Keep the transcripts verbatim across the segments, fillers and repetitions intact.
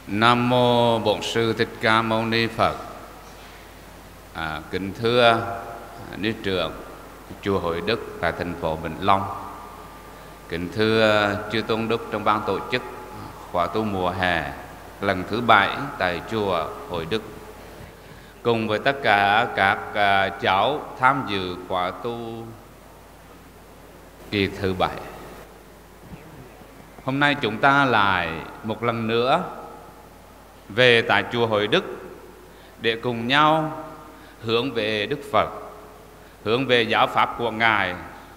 Nam mô Bổn Sư Thích Ca Mâu Ni Phật. À, kính thưa ni trưởng chùa Hội Đức tại thành phố Vĩnh Long, kính thưa chư tôn đức trong ban tổ chức khóa tu mùa hè lần thứ bảy tại chùa Hội Đức, cùng với tất cả các uh, cháu tham dự khóa tu kỳ thứ bảy. Hôm nay chúng ta lại một lần nữa về tại chùa Hội Đức để cùng nhau hướng về Đức Phật, hướng về giáo pháp của Ngài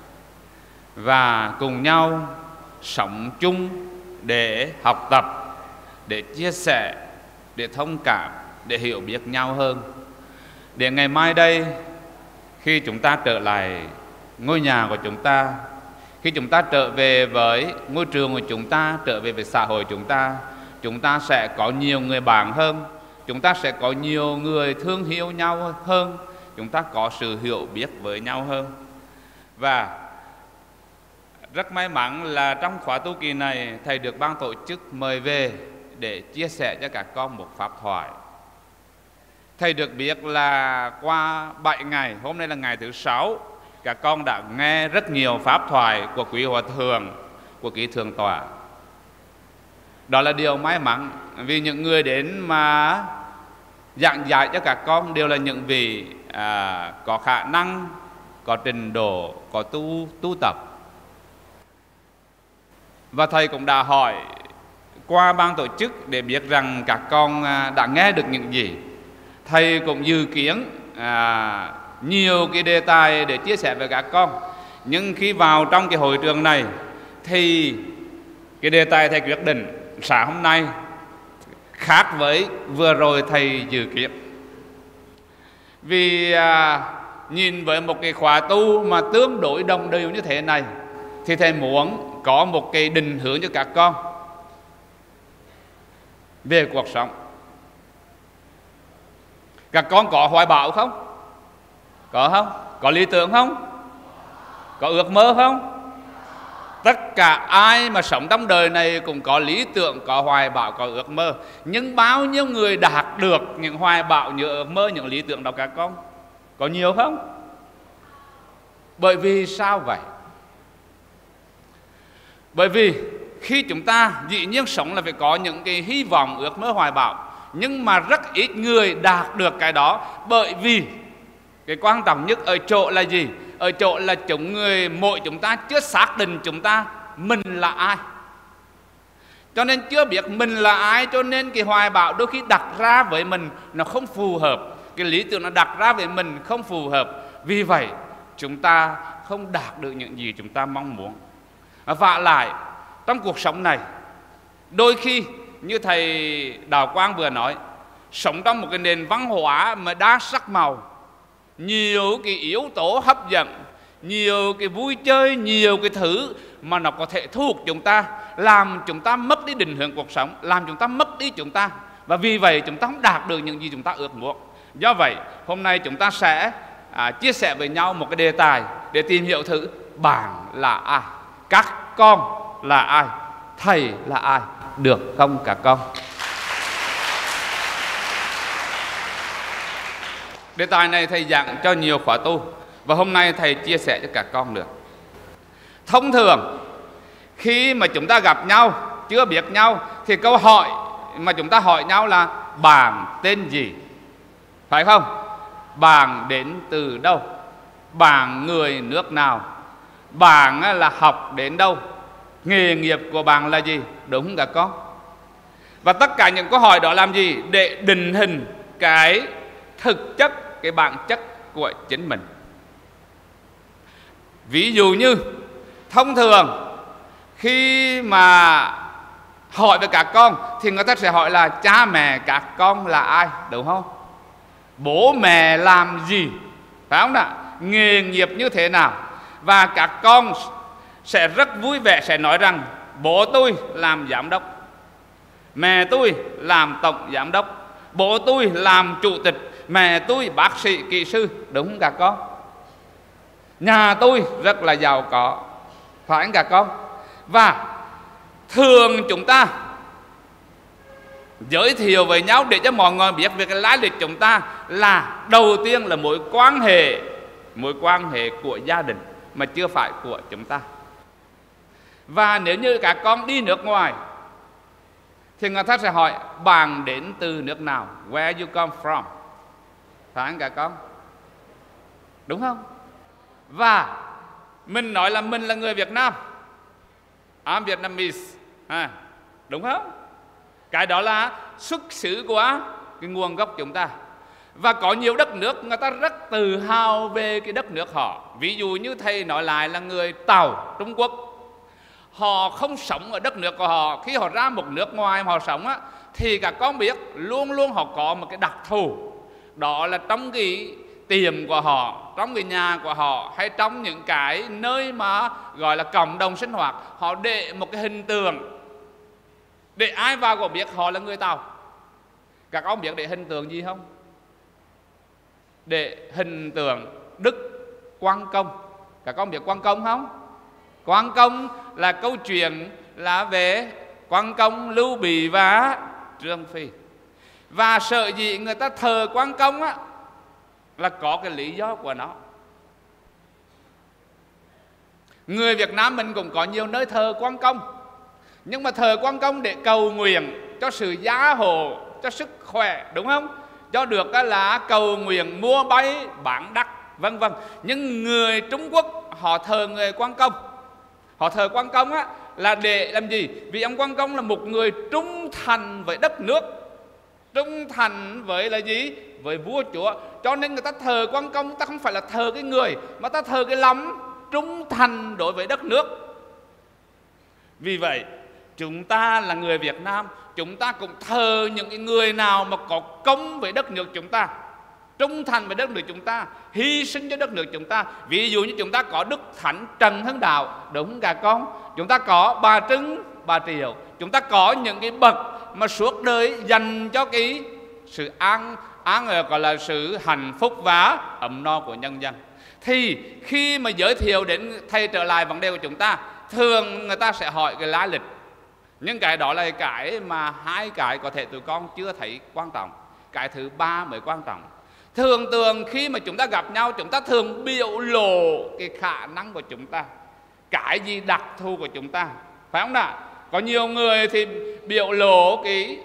và cùng nhau sống chung để học tập, để chia sẻ, để thông cảm, để hiểu biết nhau hơn. Để ngày mai đây, khi chúng ta trở lại ngôi nhà của chúng ta, khi chúng ta trở về với ngôi trường của chúng ta, trở về với xã hội chúng ta, chúng ta sẽ có nhiều người bạn hơn, chúng ta sẽ có nhiều người thương hiểu nhau hơn, chúng ta có sự hiểu biết với nhau hơn. Và rất may mắn là trong khóa tu kỳ này, thầy được ban tổ chức mời về để chia sẻ cho các con một pháp thoại. Thầy được biết là qua bảy ngày, hôm nay là ngày thứ sáu, các con đã nghe rất nhiều pháp thoại của quý hòa thượng, của quý thượng tọa. Đó là điều may mắn, vì những người đến mà giảng dạy cho các con đều là những vị à, có khả năng, có trình độ, có tu tu tập. Và thầy cũng đã hỏi qua ban tổ chức để biết rằng các con đã nghe được những gì. Thầy cũng dự kiến à, nhiều cái đề tài để chia sẻ với các con, nhưng khi vào trong cái hội trường này thì cái đề tài thầy quyết định sáng hôm nay khác với vừa rồi thầy dự kiến. Vì à, nhìn với một cái khóa tu mà tương đối đồng đều như thế này, thì thầy muốn có một cái định hướng cho các con về cuộc sống. Các con có hoài bão không? Có không? Có lý tưởng không? Có ước mơ không? Tất cả ai mà sống trong đời này cũng có lý tưởng, có hoài bão, có ước mơ. Nhưng bao nhiêu người đạt được những hoài bão, những ước mơ, những lý tưởng đó các con? Có nhiều không? Bởi vì sao vậy? Bởi vì khi chúng ta dĩ nhiên sống là phải có những cái hy vọng, ước mơ, hoài bão, nhưng mà rất ít người đạt được cái đó. Bởi vì cái quan trọng nhất ở chỗ là gì? Ở chỗ là chúng người, mỗi chúng ta chưa xác định chúng ta mình là ai. Cho nên chưa biết mình là ai, cho nên cái hoài bão đôi khi đặt ra với mình nó không phù hợp, cái lý tưởng nó đặt ra với mình không phù hợp. Vì vậy chúng ta không đạt được những gì chúng ta mong muốn. Và lại trong cuộc sống này, đôi khi như thầy Đào Quang vừa nói, sống trong một cái nền văn hóa mà đa sắc màu, nhiều cái yếu tố hấp dẫn, nhiều cái vui chơi, nhiều cái thứ mà nó có thể thu hút chúng ta, làm chúng ta mất đi định hướng cuộc sống, làm chúng ta mất đi chúng ta. Và vì vậy chúng ta không đạt được những gì chúng ta ước muốn. Do vậy hôm nay chúng ta sẽ à, chia sẻ với nhau một cái đề tài để tìm hiểu thử bạn là ai, các con là ai, thầy là ai, được không các con? Đề tài này thầy giảng cho nhiều khóa tu, và hôm nay thầy chia sẻ cho các con được. Thông thường khi mà chúng ta gặp nhau, chưa biết nhau, thì câu hỏi mà chúng ta hỏi nhau là bạn tên gì? Phải không? Bạn đến từ đâu? Bạn người nước nào? Bạn là học đến đâu? Nghề nghiệp của bạn là gì? Đúng không các con? Và tất cả những câu hỏi đó làm gì? Để định hình cái thực chất, cái bản chất của chính mình. Ví dụ như thông thường khi mà hỏi về các con thì người ta sẽ hỏi là cha mẹ các con là ai, đúng không? Bố mẹ làm gì, phải không nào? Nghề nghiệp như thế nào? Và các con sẽ rất vui vẻ sẽ nói rằng bố tôi làm giám đốc, mẹ tôi làm tổng giám đốc, bố tôi làm chủ tịch, mẹ tôi bác sĩ, kỹ sư, đúng không các con? Nhà tôi rất là giàu có, phải không các con? Và thường chúng ta giới thiệu với nhau để cho mọi người biết về cái lai lịch chúng ta là đầu tiên là mối quan hệ, mối quan hệ của gia đình mà chưa phải của chúng ta. Và nếu như các con đi nước ngoài thì người ta sẽ hỏi bạn đến từ nước nào, where you come from, phải không các con? Đúng không? Và mình nói là mình là người Việt Nam, I'm Vietnamese, à, đúng không? Cái đó là xuất xứ của cái nguồn gốc chúng ta. Và có nhiều đất nước người ta rất tự hào về cái đất nước họ. Ví dụ như thầy nói lại là người Tàu, Trung Quốc. Họ không sống ở đất nước của họ. Khi họ ra một nước ngoài mà họ sống á, thì các con biết luôn luôn họ có một cái đặc thù. Đó là trong cái tiệm của họ, trong cái nhà của họ, hay trong những cái nơi mà gọi là cộng đồng sinh hoạt, họ để một cái hình tượng để ai vào cũng biết họ là người Tàu. Các con biết để hình tượng gì không? Để hình tượng Đức Quan Công. Các con biết Quan Công không? Quan Công là câu chuyện là về Quan Công, Lưu Bị và Trương Phi. Và sợ gì người ta thờ Quan Công á, là có cái lý do của nó. Người Việt Nam mình cũng có nhiều nơi thờ Quan Công, nhưng mà thờ Quan Công để cầu nguyện cho sự gia hộ, cho sức khỏe, đúng không? Cho được là cầu nguyện mua bay bán đắt, vân vân. Nhưng người Trung Quốc họ thờ người Quan Công. Họ thờ Quan Công á là để làm gì? Vì ông Quan Công là một người trung thành với đất nước, trung thành với là gì? Với vua chúa. Cho nên người ta thờ Quan Công, ta không phải là thờ cái người, mà ta thờ cái lòng trung thành đối với đất nước. Vì vậy chúng ta là người Việt Nam, chúng ta cũng thờ những cái người nào mà có công với đất nước chúng ta, trung thành với đất nước chúng ta, hy sinh cho đất nước chúng ta. Ví dụ như chúng ta có Đức Thánh Trần Hưng Đạo, đúng không các con? Chúng ta có bà Trưng, bà Triệu. Chúng ta có những cái bậc mà suốt đời dành cho cái sự an an gọi là sự hạnh phúc và ấm no của nhân dân. Thì khi mà giới thiệu đến thầy trở lại vấn đề của chúng ta, thường người ta sẽ hỏi cái lá lịch. Nhưng cái đó là cái mà hai cái có thể tụi con chưa thấy quan trọng. Cái thứ ba mới quan trọng. Thường thường khi mà chúng ta gặp nhau, chúng ta thường biểu lộ cái khả năng của chúng ta, cái gì đặc thù của chúng ta, phải không nào? Có nhiều người thì biểu lộ cái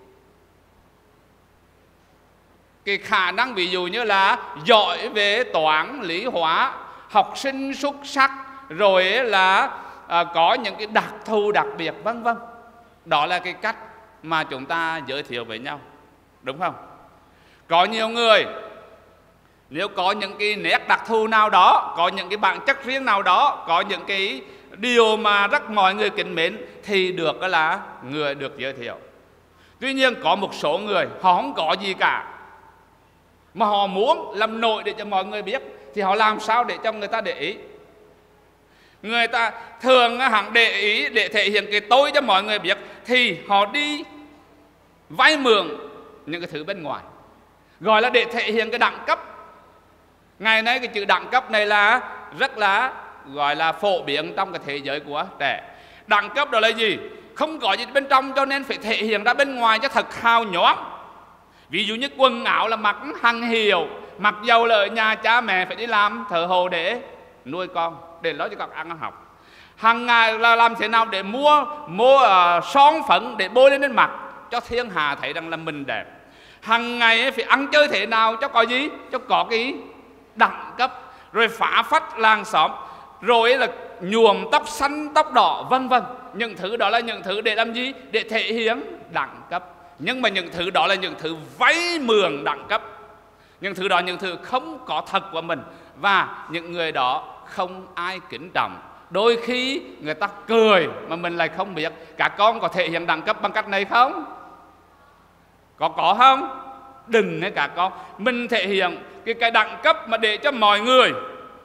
cái khả năng, ví dụ như là giỏi về toán, lý, hóa, học sinh xuất sắc, rồi là à, có những cái đặc thù đặc biệt, vân vân. Đó là cái cách mà chúng ta giới thiệu với nhau, đúng không? Có nhiều người nếu có những cái nét đặc thù nào đó, có những cái bản chất riêng nào đó, có những cái điều mà rất mọi người kính mến thì được là người được giới thiệu. Tuy nhiên có một số người họ không có gì cả, mà họ muốn làm nổi để cho mọi người biết, thì họ làm sao để cho người ta để ý? Người ta thường hẳn để ý để thể hiện cái tôi cho mọi người biết, thì họ đi vay mượn những cái thứ bên ngoài, gọi là để thể hiện cái đẳng cấp. Ngày nay cái chữ đẳng cấp này là rất là gọi là phổ biến trong cái thế giới của trẻ. Đẳng cấp đó là gì? Không có gì bên trong cho nên phải thể hiện ra bên ngoài cho thật hào nhoáng. Ví dụ như quần áo là mặc hàng hiệu, mặc dầu là ở nhà cha mẹ phải đi làm thợ hồ để nuôi con, để lo cho con ăn học. Hàng ngày là làm thế nào để mua mua uh, son phấn để bôi lên trên mặt cho thiên hạ thấy rằng là mình đẹp. Hàng ngày phải ăn chơi thế nào cho có gì? Cho có cái đẳng cấp. Rồi phá phách làng xóm, rồi là nhuộm tóc xanh tóc đỏ, vân vân. Những thứ đó là những thứ để làm gì? Để thể hiện đẳng cấp. Nhưng mà những thứ đó là những thứ vay mượn đẳng cấp. Những thứ đó những thứ không có thật của mình, và những người đó không ai kính trọng. Đôi khi người ta cười mà mình lại không biết. Các con có thể hiện đẳng cấp bằng cách này không? Có có không? Đừng nghe các con. Mình thể hiện cái, cái đẳng cấp mà để cho mọi người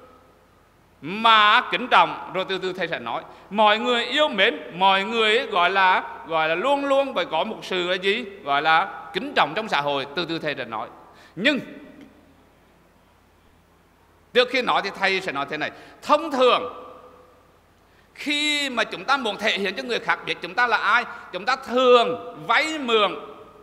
mà kính trọng. Rồi từ từ thầy sẽ nói mọi người yêu mến, mọi người gọi là gọi là luôn luôn phải có một sự là gì? Gọi là kính trọng trong xã hội. Từ từ thầy sẽ nói. Nhưng trước khi nói thì thầy sẽ nói thế này. Thông thường khi mà chúng ta muốn thể hiện cho người khác biết chúng ta là ai, chúng ta thường vay mượn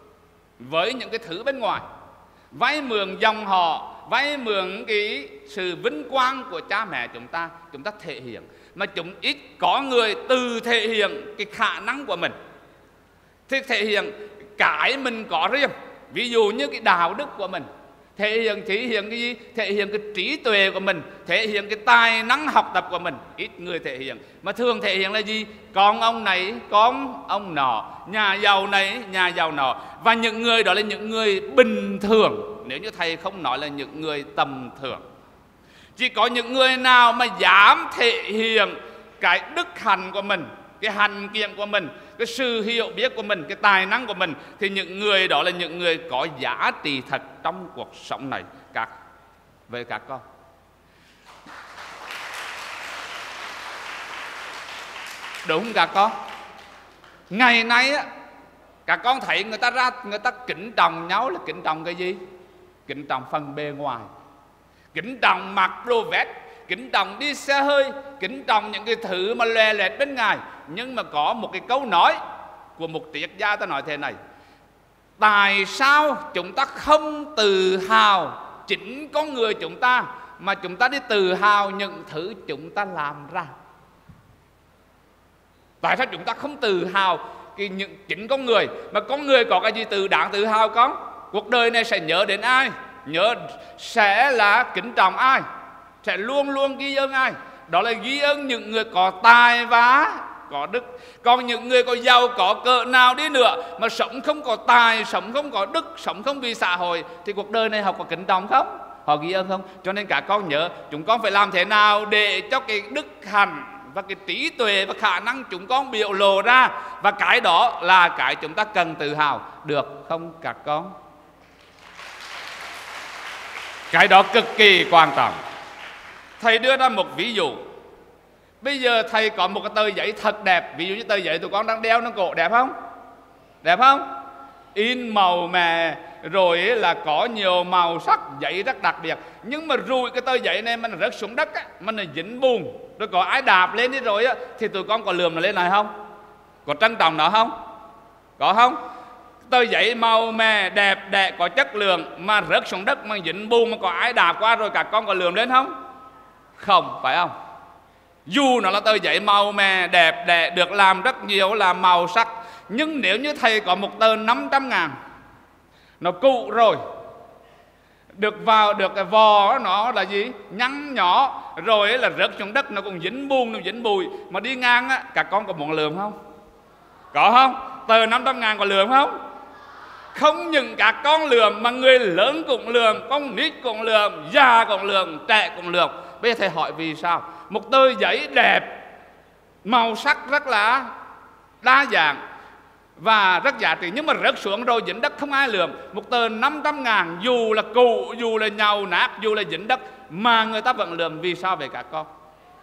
với những cái thứ bên ngoài, vay mượn dòng họ, vay mượn cái sự vinh quang của cha mẹ chúng ta, chúng ta thể hiện. Mà chúng ít có người từ thể hiện cái khả năng của mình, thì thể hiện cái mình có riêng. Ví dụ như cái đạo đức của mình, thể hiện thể hiện cái gì? Thể hiện cái trí tuệ của mình, thể hiện cái tài năng học tập của mình. Ít người thể hiện. Mà thường thể hiện là gì? Con ông này, con ông nọ, nhà giàu này, nhà giàu nọ. Và những người đó là những người bình thường, nếu như thầy không nói là những người tầm thường. Chỉ có những người nào mà dám thể hiện cái đức hạnh của mình, cái hành kiện của mình, cái sự hiểu biết của mình, cái tài năng của mình, thì những người đó là những người có giá trị thật trong cuộc sống này. Các Vậy các con, đúng không các con? Ngày nay á, các con thấy người ta ra, người ta kính trọng nhau là kính trọng cái gì? Kính trọng phần bề ngoài, kính trọng mặc đồ vest, kính trọng đi xe hơi, kính trọng những cái thứ mà lòe loẹt bên ngoài. Nhưng mà có một cái câu nói của một triết gia, ta nói thế này: tại sao chúng ta không tự hào chính con người chúng ta, mà chúng ta đi tự hào những thứ chúng ta làm ra? Tại sao chúng ta không tự hào cái những chính con người? Mà con người có cái gì tự đáng tự hào con? Cuộc đời này sẽ nhớ đến ai? Nhớ sẽ là kính trọng ai? Sẽ luôn luôn ghi ơn ai? Đó là ghi ơn những người có tài và có đức. Còn những người có giàu có cỡ nào đi nữa mà sống không có tài, sống không có đức, sống không vì xã hội, thì cuộc đời này họ có kính trọng không? Họ ghi ơn không? Cho nên cả con nhớ, chúng con phải làm thế nào để cho cái đức hạnh và cái trí tuệ và khả năng chúng con biểu lộ ra. Và cái đó là cái chúng ta cần tự hào, được không các con? Cái đó cực kỳ quan trọng. Thầy đưa ra một ví dụ. Bây giờ thầy có một cái tờ giấy thật đẹp. Ví dụ như tờ giấy tụi con đang đeo nó cổ, đẹp không? Đẹp không? In màu mè, rồi là có nhiều màu sắc, giấy rất đặc biệt. Nhưng mà rùi cái tờ giấy này mà nó rớt xuống đất á, mà nó dính bùn, rồi có ai đạp lên đi rồi á, thì tụi con có lườm nó lên này không? Có trân trọng nó không? Có không? Tờ giấy màu mè đẹp đẽ có chất lượng mà rớt xuống đất mà dính bùn, mà có ai đạp qua rồi, cả con có lườm lên không? Không, phải không? Dù nó là tờ giấy màu mè đẹp đẽ, được làm rất nhiều là màu sắc, nhưng nếu như thầy có một tờ năm trăm ngàn, nó cũ rồi, được vào được cái vò nó là gì? Nhăn nhỏ, rồi là rớt xuống đất nó cũng dính bùn, nó dính bụi, mà đi ngang á, các con có muốn lườm không? Có không? Tờ năm trăm ngàn có lườm không? Không những các con lườm mà người lớn cũng lườm, con nít cũng lườm, già cũng lườm, trẻ cũng lườm. Bây giờ thầy hỏi vì sao? Một tờ giấy đẹp, màu sắc rất là đa dạng và rất giá trị, nhưng mà rớt xuống rồi dính đất không ai lườm. Một tờ năm trăm ngàn dù là cũ, dù là nhàu nát, dù là dính đất mà người ta vẫn lườm. Vì sao vậy các con?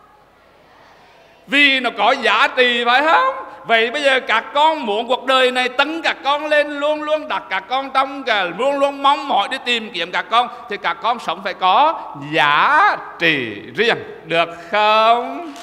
Vì nó có giá trị, phải không? Vậy bây giờ các con muốn cuộc đời này tấn các con lên, luôn luôn đặt các con trong cả, luôn luôn mong mỏi đi tìm kiếm các con, thì các con sống phải có giá trị riêng, được không?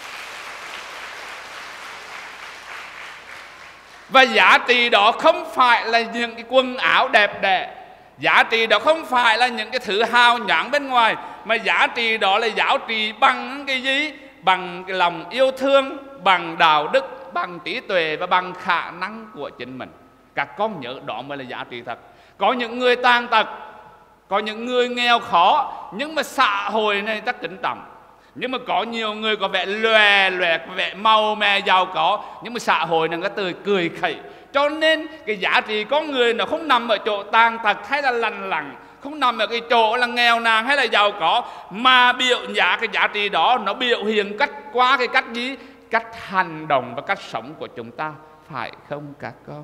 Và giá trị đó không phải là những cái quần áo đẹp đẽ, giá trị đó không phải là những cái thứ hào nhoáng bên ngoài, mà giá trị đó là giá trị bằng cái gì? Bằng cái lòng yêu thương, bằng đạo đức, bằng trí tuệ và bằng khả năng của chính mình. Các con nhớ đó mới là giá trị thật. Có những người tàn tật, có những người nghèo khó, nhưng mà xã hội này rất kính trọng. Nhưng mà có nhiều người có vẻ lòe loẹt, vẻ màu mè giàu có, nhưng mà xã hội này người ta cười khẩy. Cho nên cái giá trị con người nó không nằm ở chỗ tàn tật hay là lành lặn, không nằm ở cái chỗ là nghèo nàn hay là giàu có, mà biểu giá cái giá trị đó nó biểu hiện cách qua cái cách gì? Cách hành động và cách sống của chúng ta, phải không các con?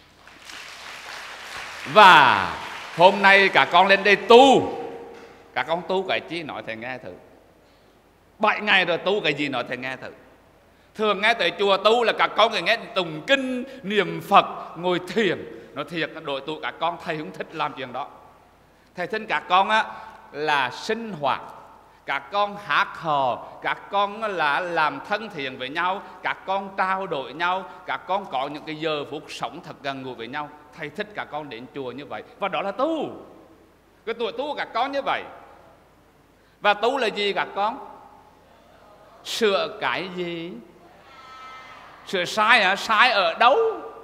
Và hôm nay các con lên đây tu, các con tu cái chi nói thầy nghe thử. Bảy ngày rồi tu cái gì nói thầy nghe thử. Thường nghe tới chùa tu là các con nghe tụng kinh, niệm Phật, ngồi thiền. Nó thiệt đội tu các con, thầy không thích làm chuyện đó. Thầy thích các con á là sinh hoạt, các con hát hò, các con là làm thân thiện với nhau, các con trao đổi nhau, các con có những cái giờ phút sống thật gần gũi với nhau. Thầy thích các con đến chùa như vậy, và đó là tu. Cái tuổi tu của các con như vậy. Và tu là gì các con? Sửa cái gì? Sửa sai hả? Sai ở đâu?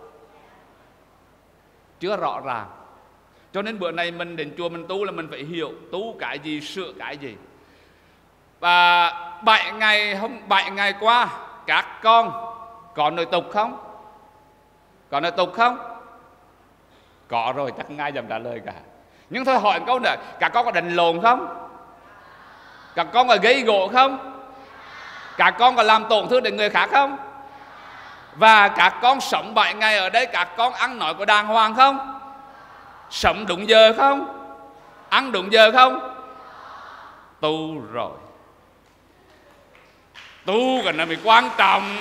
Chưa rõ ràng. Cho nên bữa nay mình đến chùa mình tu là mình phải hiểu tu cái gì, sửa cái gì. Và bảy ngày hôm bảy ngày qua các con có nội tục không? Có nội tục không? Có rồi, chắc ngay dám trả lời cả. Nhưng thôi hỏi một câu nữa, các con có đánh lộn không? Các con có gây gỗ không? Các con có làm tổn thương đến người khác không? Và các con sống bảy ngày ở đây, các con ăn nói có đàng hoàng không? Sống đúng giờ không? Ăn đúng giờ không? Tu rồi. Tu cái này mới quan trọng.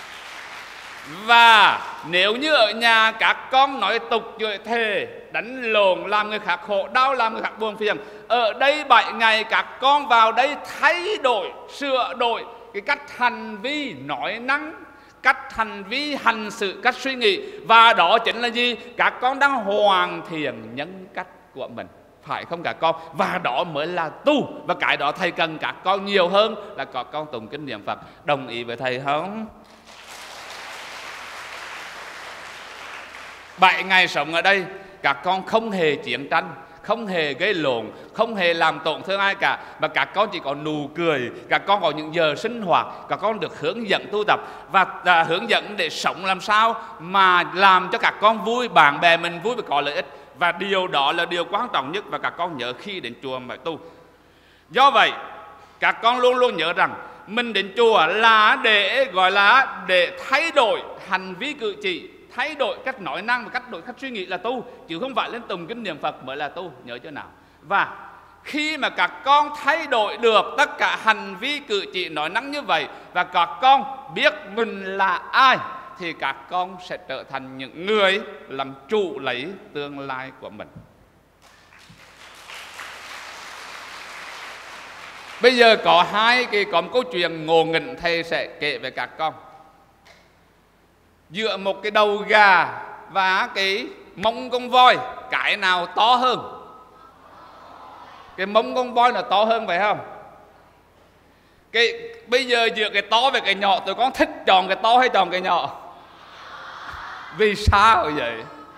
Và nếu như ở nhà các con nói tục chửi thề, đánh lộn, làm người khác khổ đau, làm người khác buồn phiền, ở đây bảy ngày các con vào đây thay đổi, sửa đổi cái cách hành vi nói năng, cách hành vi hành sự, cách suy nghĩ. Và đó chính là gì? Các con đang hoàn thiện nhân cách của mình, phải không các con? Và đó mới là tu. Và cái đó thầy cần các con nhiều hơn là các con tụng kinh niệm Phật. Đồng ý với thầy không? Bảy ngày sống ở đây các con không hề chiến tranh, không hề gây lộn, không hề làm tổn thương ai cả, mà các con chỉ có nụ cười. Các con có những giờ sinh hoạt, các con được hướng dẫn tu tập và à, hướng dẫn để sống làm sao mà làm cho các con vui, bạn bè mình vui và có lợi ích. Và điều đó là điều quan trọng nhất, và các con nhớ khi đến chùa mà tu. Do vậy các con luôn luôn nhớ rằng mình đến chùa là để gọi là để thay đổi hành vi cử chỉ, thay đổi cách nói năng và cách đổi cách suy nghĩ là tu, chứ không phải lên tụng kinh niệm Phật mới là tu. Nhớ chưa nào? Và khi mà các con thay đổi được tất cả hành vi cử chỉ nói năng như vậy, và các con biết mình là ai, thì các con sẽ trở thành những người làm chủ lấy tương lai của mình. Bây giờ có hai cái có một câu chuyện ngộ nghĩnh thầy sẽ kể với các con. Giữa một cái đầu gà và cái mông con voi, cái nào to hơn? Cái mông con voi là to hơn phải không? Cái bây giờ giữa cái to và cái nhỏ, tụi con thích chọn cái to hay chọn cái nhỏ? Vì sao vậy?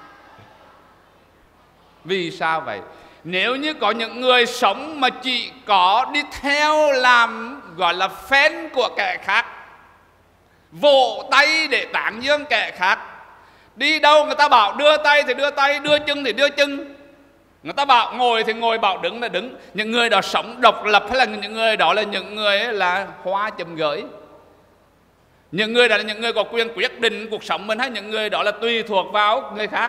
Vì sao vậy? Nếu như có những người sống mà chỉ có đi theo làm gọi là fan của kẻ khác, vỗ tay để tán dương kẻ khác, đi đâu người ta bảo đưa tay thì đưa tay, đưa chân thì đưa chân, người ta bảo ngồi thì ngồi, bảo đứng là đứng. Những người đó sống độc lập, hay là những người đó là những người là hoa chùm gửi? Những người đó là những người có quyền quyết định cuộc sống mình, hay những người đó là tùy thuộc vào người khác?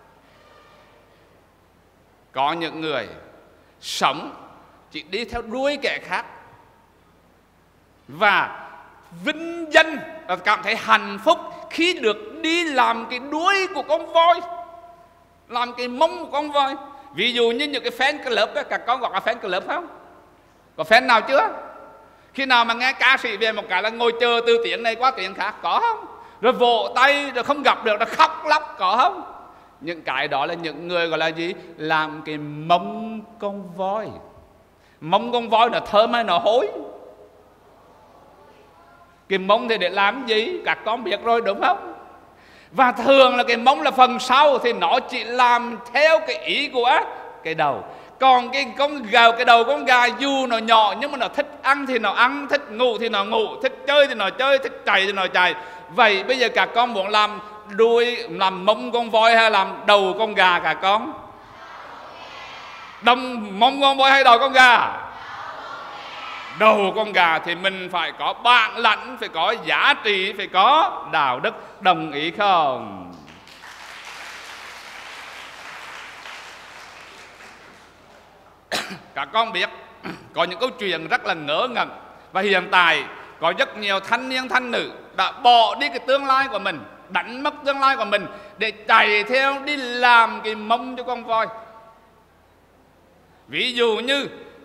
Có những người sống chỉ đi theo đuôi kẻ khác và vinh danh và cảm thấy hạnh phúc khi được đi làm cái đuôi của con voi, làm cái mông của con voi. Ví dụ như những cái fan club đó, các con gọi là fan club không? Có fan nào chưa? Khi nào mà nghe ca sĩ về một cái là ngồi chờ từ tiếng này qua tiếng khác, có không? Rồi vỗ tay, rồi không gặp được, rồi khóc lóc, có không? Những cái đó là những người gọi là gì? Làm cái mông con voi. Mông con voi là thơm hay nó hối? Cái mông thì để làm gì? Các con biết rồi đúng không? Và thường là cái mông là phần sau thì nó chỉ làm theo cái ý của cái đầu. Còn cái con gà, cái đầu con gà dù nó nhỏ nhưng mà nó thích ăn thì nó ăn, thích ngủ thì nó ngủ, thích chơi thì nó chơi, thích chạy thì nó chạy. Vậy bây giờ các con muốn làm đuôi, làm mông con voi hay làm đầu con gà cả con? Đồng mông con voi hay đầu con gà? Đầu con gà. Thì mình phải có bản lãnh, phải có giá trị, phải có đạo đức. Đồng ý không? Các con biết có những câu chuyện rất là ngớ ngẩn, và hiện tại có rất nhiều thanh niên thanh nữ đã bỏ đi cái tương lai của mình, đánh mất tương lai của mình để chạy theo đi làm cái mông cho con voi. Ví dụ như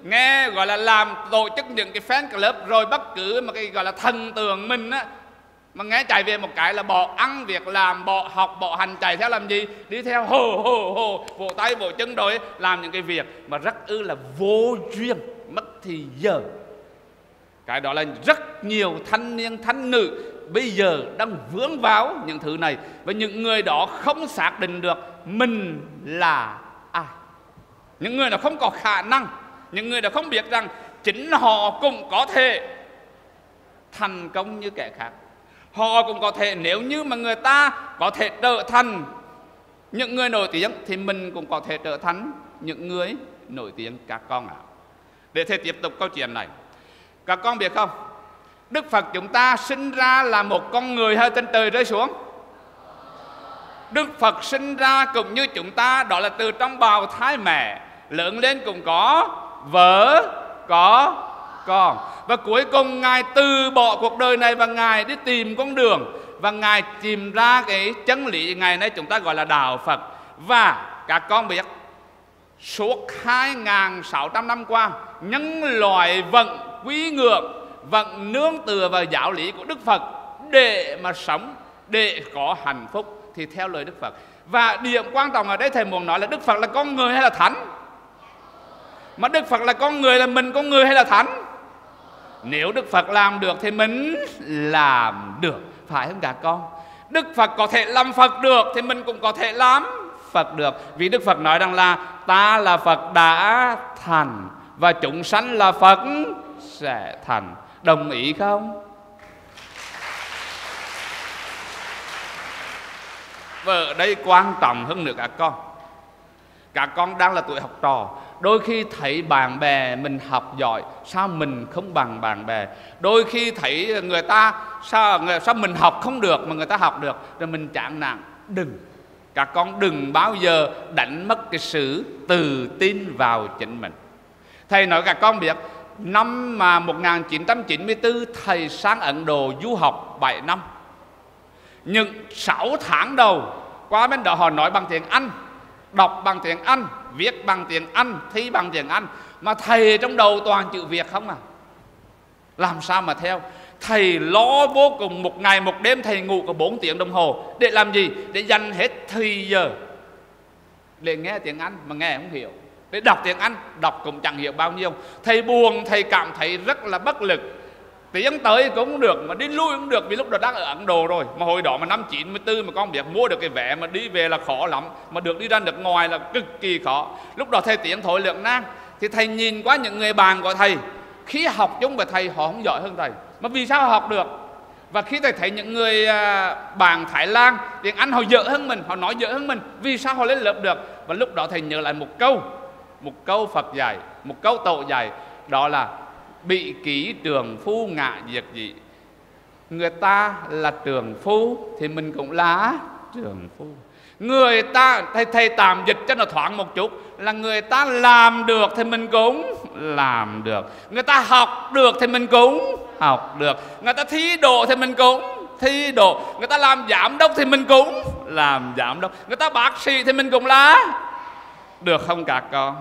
nghe gọi là làm tổ chức những cái fan club, rồi bất cứ một cái gọi là thần tượng mình á, mà nghe chạy về một cái là bỏ ăn việc làm, bỏ học, bỏ hành, chạy theo làm gì? Đi theo hồ hồ hồ, vỗ tay vỗ chân rồi làm những cái việc mà rất ư là vô duyên, mất thì giờ. Cái đó là rất nhiều thanh niên thanh nữ bây giờ đang vướng vào những thứ này, và những người đó không xác định được mình là ai. Những người đó không có khả năng, những người đó không biết rằng chính họ cũng có thể thành công như kẻ khác. Họ cũng có thể, nếu như mà người ta có thể trở thành những người nổi tiếng thì mình cũng có thể trở thành những người nổi tiếng các con ạ. Để thể tiếp tục câu chuyện này, các con biết không, Đức Phật chúng ta sinh ra là một con người hay trên trời rơi xuống? Đức Phật sinh ra cũng như chúng ta, đó là từ trong bào thai mẹ, lớn lên cũng có vợ, có con, và cuối cùng Ngài từ bỏ cuộc đời này và Ngài đi tìm con đường, và Ngài tìm ra cái chân lý ngày nay chúng ta gọi là đạo Phật. Và các con biết suốt hai nghìn sáu trăm năm qua, nhân loại vẫn quý ngưỡng, vẫn nương tựa vào giáo lý của Đức Phật để mà sống, để có hạnh phúc thì theo lời Đức Phật. Và điểm quan trọng ở đây thầy muốn nói là Đức Phật là con người hay là thánh? Mà Đức Phật là con người, là mình con người hay là thánh? Nếu Đức Phật làm được thì mình làm được, phải không các con? Đức Phật có thể làm Phật được thì mình cũng có thể làm Phật được. Vì Đức Phật nói rằng là ta là Phật đã thành và chúng sanh là Phật sẽ thành. Đồng ý không? Và ở đây quan trọng hơn nữa các con, các con đang là tuổi học trò, đôi khi thấy bạn bè mình học giỏi, sao mình không bằng bạn bè? Đôi khi thấy người ta sao, sao mình học không được mà người ta học được, rồi mình chán nản. Đừng, các con đừng bao giờ đánh mất cái sự tự tin vào chính mình. Thầy nói các con biết, năm mà một nghìn chín trăm chín mươi tư thầy sang Ấn Độ du học bảy năm. Những sáu tháng đầu qua bên đó họ nói bằng tiếng Anh, đọc bằng tiếng Anh, viết bằng tiếng Anh, thi bằng tiếng Anh, mà thầy trong đầu toàn chữ Việt không à. Làm sao mà theo? Thầy lo vô cùng, một ngày một đêm thầy ngủ có bốn tiếng đồng hồ. Để làm gì? Để dành hết thời giờ để nghe tiếng Anh mà nghe không hiểu, để đọc tiếng Anh, đọc cũng chẳng hiểu bao nhiêu. Thầy buồn, thầy cảm thấy rất là bất lực. Tiếng tới cũng không được, mà đi lui cũng được, vì lúc đó đang ở Ấn Độ rồi. Mà hồi đó mà năm chín mươi tư mà con biết mua được cái vé mà đi về là khó lắm, mà được đi ra nước ngoài là cực kỳ khó. Lúc đó thầy tiếng thổi lượng nan, thì thầy nhìn qua những người bạn của thầy, khi học chung với thầy họ không giỏi hơn thầy, mà vì sao họ học được? Và khi thầy thấy những người bạn Thái Lan tiếng Anh họ dở hơn mình, họ nói dở hơn mình, vì sao họ lên lớp được? Và lúc đó thầy nhớ lại một câu, một câu Phật dạy, một câu Tổ dạy, đó là bị ký trường phu ngã diệt dị. Người ta là trường phu thì mình cũng là trường phu. Người ta, thầy, thầy tạm dịch cho nó thoáng một chút, là người ta làm được thì mình cũng làm được, người ta học được thì mình cũng học được, người ta thi độ thì mình cũng thi độ, người ta làm giám đốc thì mình cũng làm giám đốc, người ta bác sĩ thì mình cũng là được không các con?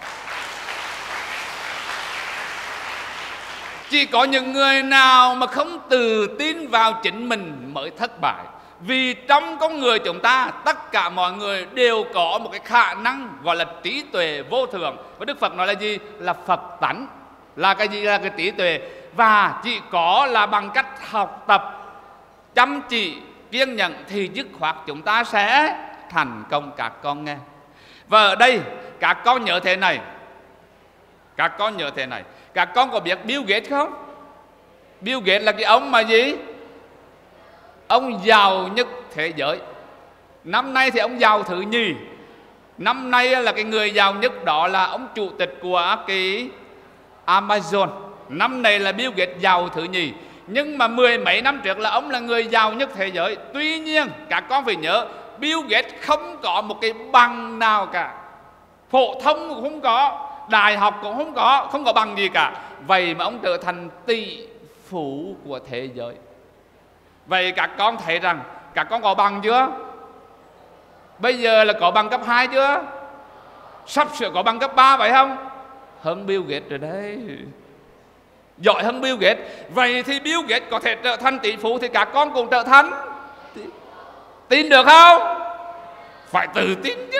Chỉ có những người nào mà không tự tin vào chính mình mới thất bại. Vì trong con người chúng ta, tất cả mọi người đều có một cái khả năng gọi là trí tuệ vô thường. Và Đức Phật nói là gì? Là Phật tánh. Là cái gì? Là cái trí tuệ. Và chỉ có là bằng cách học tập, chăm chỉ, kiên nhẫn thì dứt khoát chúng ta sẽ thành công các con nghe. Và ở đây các con nhớ thế này, các con nhớ thế này, các con có biết Bill Gates không? Bill Gates là cái ông mà gì? Ông giàu nhất thế giới. Năm nay thì ông giàu thứ nhì. Năm nay là cái người giàu nhất đó là ông chủ tịch của cái Amazon. Năm nay là Bill Gates giàu thứ nhì. Nhưng mà mười mấy năm trước là ông là người giàu nhất thế giới. Tuy nhiên các con phải nhớ, Bill Gates không có một cái bằng nào cả, phổ thông cũng không có, đại học cũng không có, không có bằng gì cả. Vậy mà ông trở thành tỷ phú của thế giới. Vậy các con thấy rằng các con có bằng chưa? Bây giờ là có bằng cấp hai chưa? Sắp sửa có bằng cấp ba phải không? hơn Bill Gates rồi đấy, giỏi hơn Bill Gates. Vậy thì Bill Gates có thể trở thành tỷ phú thì các con cũng trở thành. Tin được không? Phải tự tin chứ.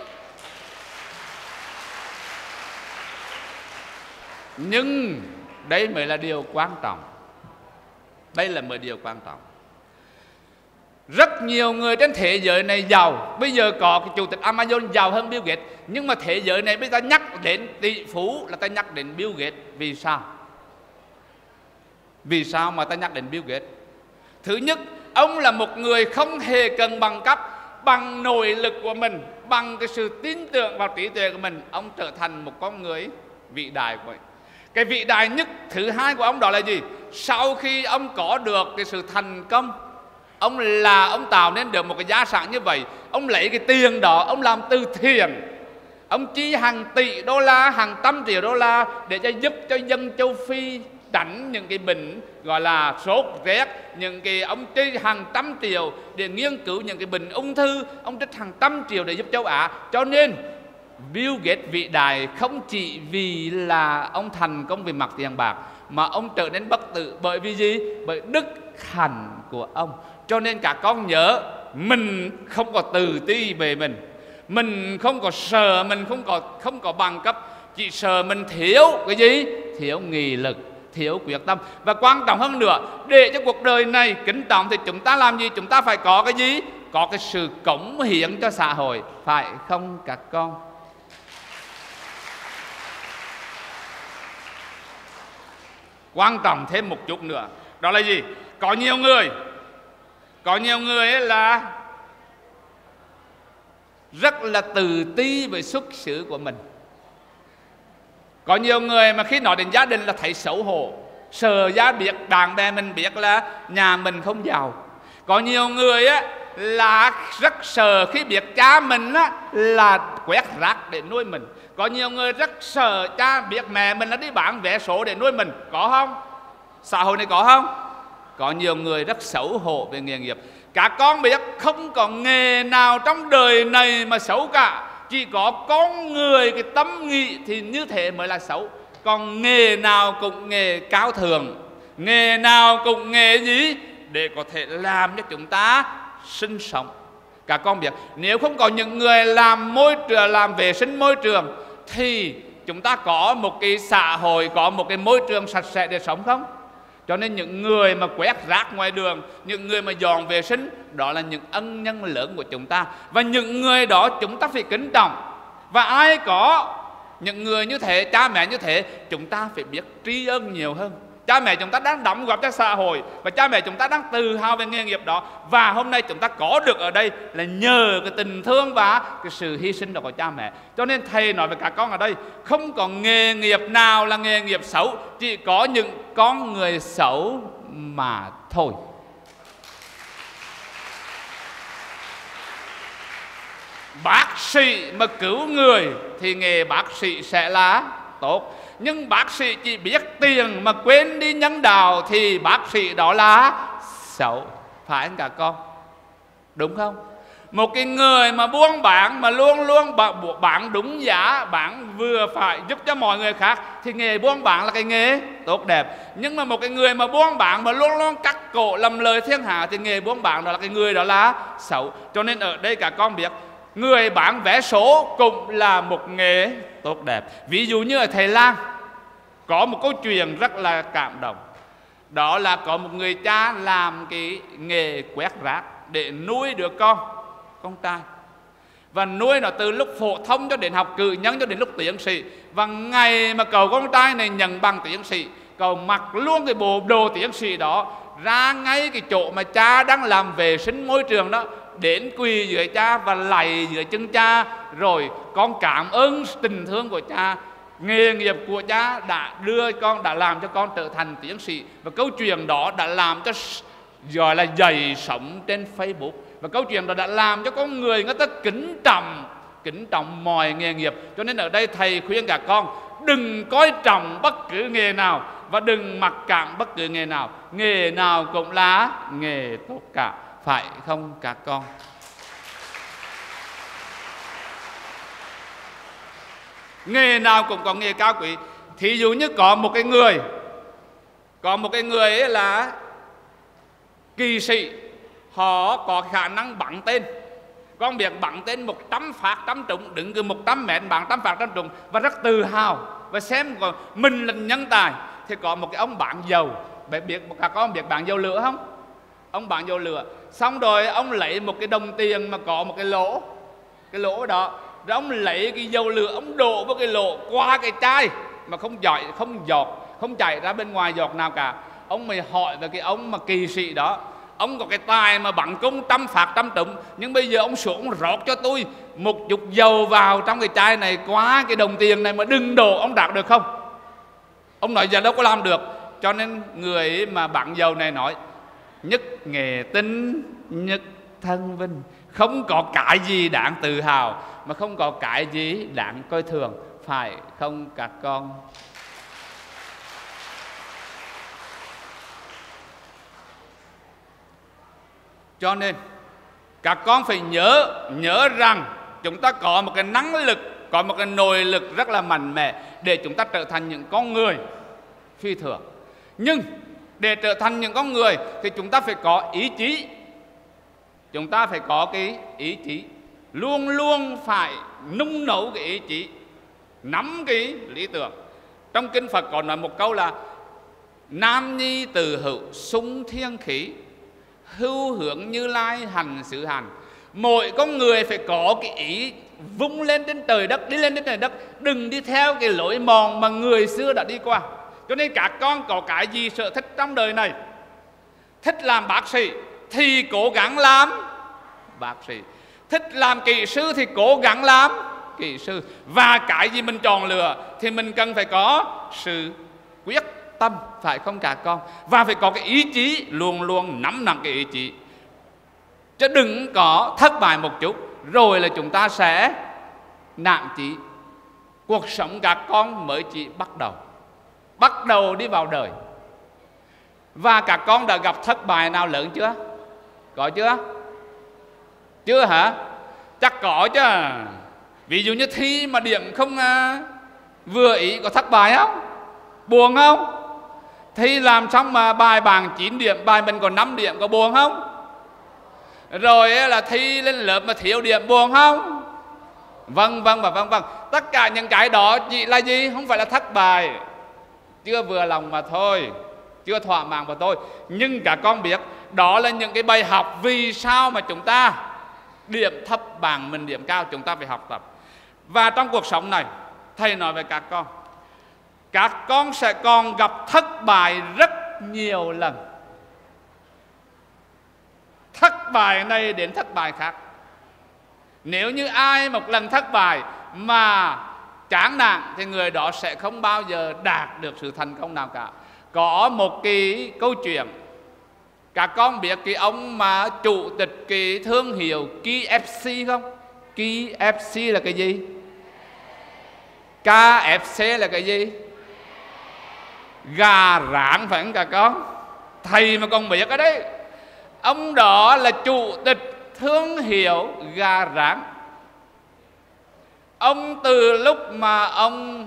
Nhưng đây mới là điều quan trọng. Đây là mới điều quan trọng. Rất nhiều người trên thế giới này giàu. Bây giờ có cái chủ tịch Amazon giàu hơn Bill Gates. Nhưng mà thế giới này bây giờ nhắc đến tỷ phú là ta nhắc đến Bill Gates. Vì sao? Vì sao mà ta nhắc đến Bill Gates? Thứ nhất, ông là một người không hề cần bằng cấp. Bằng nội lực của mình, bằng cái sự tin tưởng vào trí tuệ của mình, ông trở thành một con người vĩ đại của mình. Cái vĩ đại nhất thứ hai của ông đó là gì? Sau khi ông có được cái sự thành công, ông là ông tạo nên được một cái gia sản như vậy, ông lấy cái tiền đó, ông làm từ thiện, ông chi hàng tỷ đô la, hàng trăm triệu đô la để cho giúp cho dân châu Phi tránh những cái bệnh gọi là sốt rét, những cái ông chi hàng trăm triệu để nghiên cứu những cái bệnh ung thư, ông trích hàng trăm triệu để giúp châu Á. Cho nên Bill Gates vĩ đại không chỉ vì là ông thành công về mặt tiền bạc, mà ông trở nên bất tử bởi vì gì? Bởi đức hạnh của ông. Cho nên các con nhớ, mình không có tự ti về mình, mình không có sợ mình không có không có bằng cấp, chỉ sợ mình thiếu cái gì? Thiếu nghị lực, thiếu quyết tâm. Và quan trọng hơn nữa, để cho cuộc đời này kính trọng thì chúng ta làm gì? Chúng ta phải có cái gì? Có cái sự cống hiến cho xã hội, phải không các con? Quan trọng thêm một chút nữa, đó là gì? Có nhiều người Có nhiều người ấy là rất là tự ti về xuất xứ của mình. Có nhiều người mà khi nói đến gia đình là thấy xấu hổ, sợ gia biết, bạn bè mình biết là nhà mình không giàu. Có nhiều người á là rất sợ khi biết cha mình á là quét rác để nuôi mình. Có nhiều người rất sợ cha biết mẹ mình là đi bán vé số để nuôi mình. Có không? Xã hội này có không? Có nhiều người rất xấu hổ về nghề nghiệp. Các con biết không có nghề nào trong đời này mà xấu cả. Chỉ có con người cái tâm nghị thì như thế mới là xấu. Còn nghề nào cũng nghề cao thượng, nghề nào cũng nghề gì để có thể làm cho chúng ta sinh sống. Các con biết nếu không có những người làm môi trường, làm vệ sinh môi trường thì chúng ta có một cái xã hội, có một cái môi trường sạch sẽ để sống không? Cho nên những người mà quét rác ngoài đường, những người mà dọn vệ sinh, đó là những ân nhân lớn của chúng ta. Và những người đó chúng ta phải kính trọng. Và ai có những người như thế, cha mẹ như thế, chúng ta phải biết tri ân nhiều hơn. Cha mẹ chúng ta đang đóng góp cho xã hội, và cha mẹ chúng ta đang tự hào về nghề nghiệp đó. Và hôm nay chúng ta có được ở đây là nhờ cái tình thương và cái sự hy sinh đó của cha mẹ. Cho nên thầy nói với các con ở đây, không có nghề nghiệp nào là nghề nghiệp xấu, chỉ có những con người xấu mà thôi. Bác sĩ mà cứu người thì nghề bác sĩ sẽ là tốt. Nhưng bác sĩ chỉ biết tiền mà quên đi nhân đạo thì bác sĩ đó là xấu. Phải không các con? Đúng không? Một cái người mà buôn bán mà luôn luôn bán đúng giá, bán vừa phải giúp cho mọi người khác thì nghề buôn bán là cái nghề tốt đẹp. Nhưng mà một cái người mà buôn bán mà luôn luôn cắt cổ lầm lời thiên hạ thì nghề buôn bán đó là cái người đó là xấu. Cho nên ở đây các con biết, người bán vé số cũng là một nghề tốt đẹp. Ví dụ như ở Thái Lan có một câu chuyện rất là cảm động. Đó là có một người cha làm cái nghề quét rác để nuôi đứa con, con trai. Và nuôi nó từ lúc phổ thông cho đến học cử nhân cho đến lúc tiến sĩ. Và ngày mà cậu con trai này nhận bằng tiến sĩ, cậu mặc luôn cái bộ đồ tiến sĩ đó ra ngay cái chỗ mà cha đang làm vệ sinh môi trường đó, đến quỳ dưới cha và lạy dưới chân cha, rồi con cảm ơn tình thương của cha. Nghề nghiệp của cha đã đưa con, đã làm cho con trở thành tiến sĩ. Và câu chuyện đó đã làm cho gọi là dậy sóng trên Facebook. Và câu chuyện đó đã làm cho con người người ta kính trọng, kính trọng mọi nghề nghiệp. Cho nên ở đây thầy khuyên các con đừng coi trọng bất cứ nghề nào và đừng mặc cảm bất cứ nghề nào. Nghề nào cũng là nghề tốt cả. Phải không các con? Nghề nào cũng có nghề cao quý. Thí dụ như có một cái người, có một cái người ấy là kỳ sĩ, họ có khả năng bắn tên. Con biết bắn tên một trăm phát trăm trúng, đứng từ một trăm mét bắn trăm phát trăm trúng và rất tự hào và xem còn mình là nhân tài. Thì có một cái ông bán dầu, biết các con biết bán dầu lửa không? Ông bán dầu lửa, xong rồi ông lấy một cái đồng tiền mà có một cái lỗ, cái lỗ đó, rồi ông lấy cái dầu lửa, ông đổ vào cái lỗ qua cái chai mà không giỏi, không giọt, không chảy ra bên ngoài giọt nào cả. Ông mới hỏi về cái ông mà kỳ sĩ đó, ông có cái tài mà bắn cung trăm phát trăm trúng, nhưng bây giờ ông xuống ông rót cho tôi một chút dầu vào trong cái chai này qua cái đồng tiền này mà đừng đổ, ông đạt được không? Ông nói giờ đâu có làm được. Cho nên người mà bắn dầu này nói nhất nghề tinh, nhất thân vinh. Không có cái gì đáng tự hào, mà không có cái gì đáng coi thường, phải không các con? Cho nên các con phải nhớ, nhớ rằng chúng ta có một cái năng lực, có một cái nội lực rất là mạnh mẽ để chúng ta trở thành những con người phi thường. Nhưng để trở thành những con người thì chúng ta phải có ý chí. Chúng ta phải có cái ý chí, luôn luôn phải nung nấu cái ý chí, nắm cái lý tưởng. Trong kinh Phật còn nói một câu là nam nhi từ hữu sung thiên khí, hưu hướng Như Lai hành xứ hành. Mỗi con người phải có cái ý vung lên trên trời đất, đi lên trên trời đất, đừng đi theo cái lối mòn mà người xưa đã đi qua. Cho nên các con có cái gì sở thích trong đời này, thích làm bác sĩ thì cố gắng làm bác sĩ, thích làm kỹ sư thì cố gắng làm kỹ sư. Và cái gì mình chọn lựa thì mình cần phải có sự quyết tâm, phải không các con? Và phải có cái ý chí, luôn luôn nắm nặng cái ý chí, chứ đừng có thất bại một chút rồi là chúng ta sẽ nản chí. Cuộc sống các con mới chỉ bắt đầu, bắt đầu đi vào đời. Và các con đã gặp thất bại nào lớn chưa? Có chưa? Chưa hả? Chắc có chứ. Ví dụ như thi mà điểm không à, vừa ý, có thất bại không? Buồn không? Thi làm xong mà bài bằng chín điểm, bài mình còn năm điểm, có buồn không? Rồi là thi lên lớp mà thiếu điểm, buồn không? Vâng vâng và vâng vâng. Tất cả những cái đó chỉ là gì? Không phải là thất bại, chưa vừa lòng mà thôi, chưa thỏa mãn mà thôi. Nhưng các con biết đó là những cái bài học vì sao mà chúng ta điểm thấp bằng mình điểm cao, chúng ta phải học tập. Và trong cuộc sống này, thầy nói với các con, các con sẽ còn gặp thất bại rất nhiều lần. Thất bại này đến thất bại khác. Nếu như ai một lần thất bại mà chán nản thì người đó sẽ không bao giờ đạt được sự thành công nào cả. Có một cái câu chuyện, các con biết cái ông mà chủ tịch cái thương hiệu K F C không? K F C là cái gì? K F C là cái gì? Gà rán phải không các con? Thầy mà còn biết cái đấy. Ông đó là chủ tịch thương hiệu gà rán. Ông từ lúc mà ông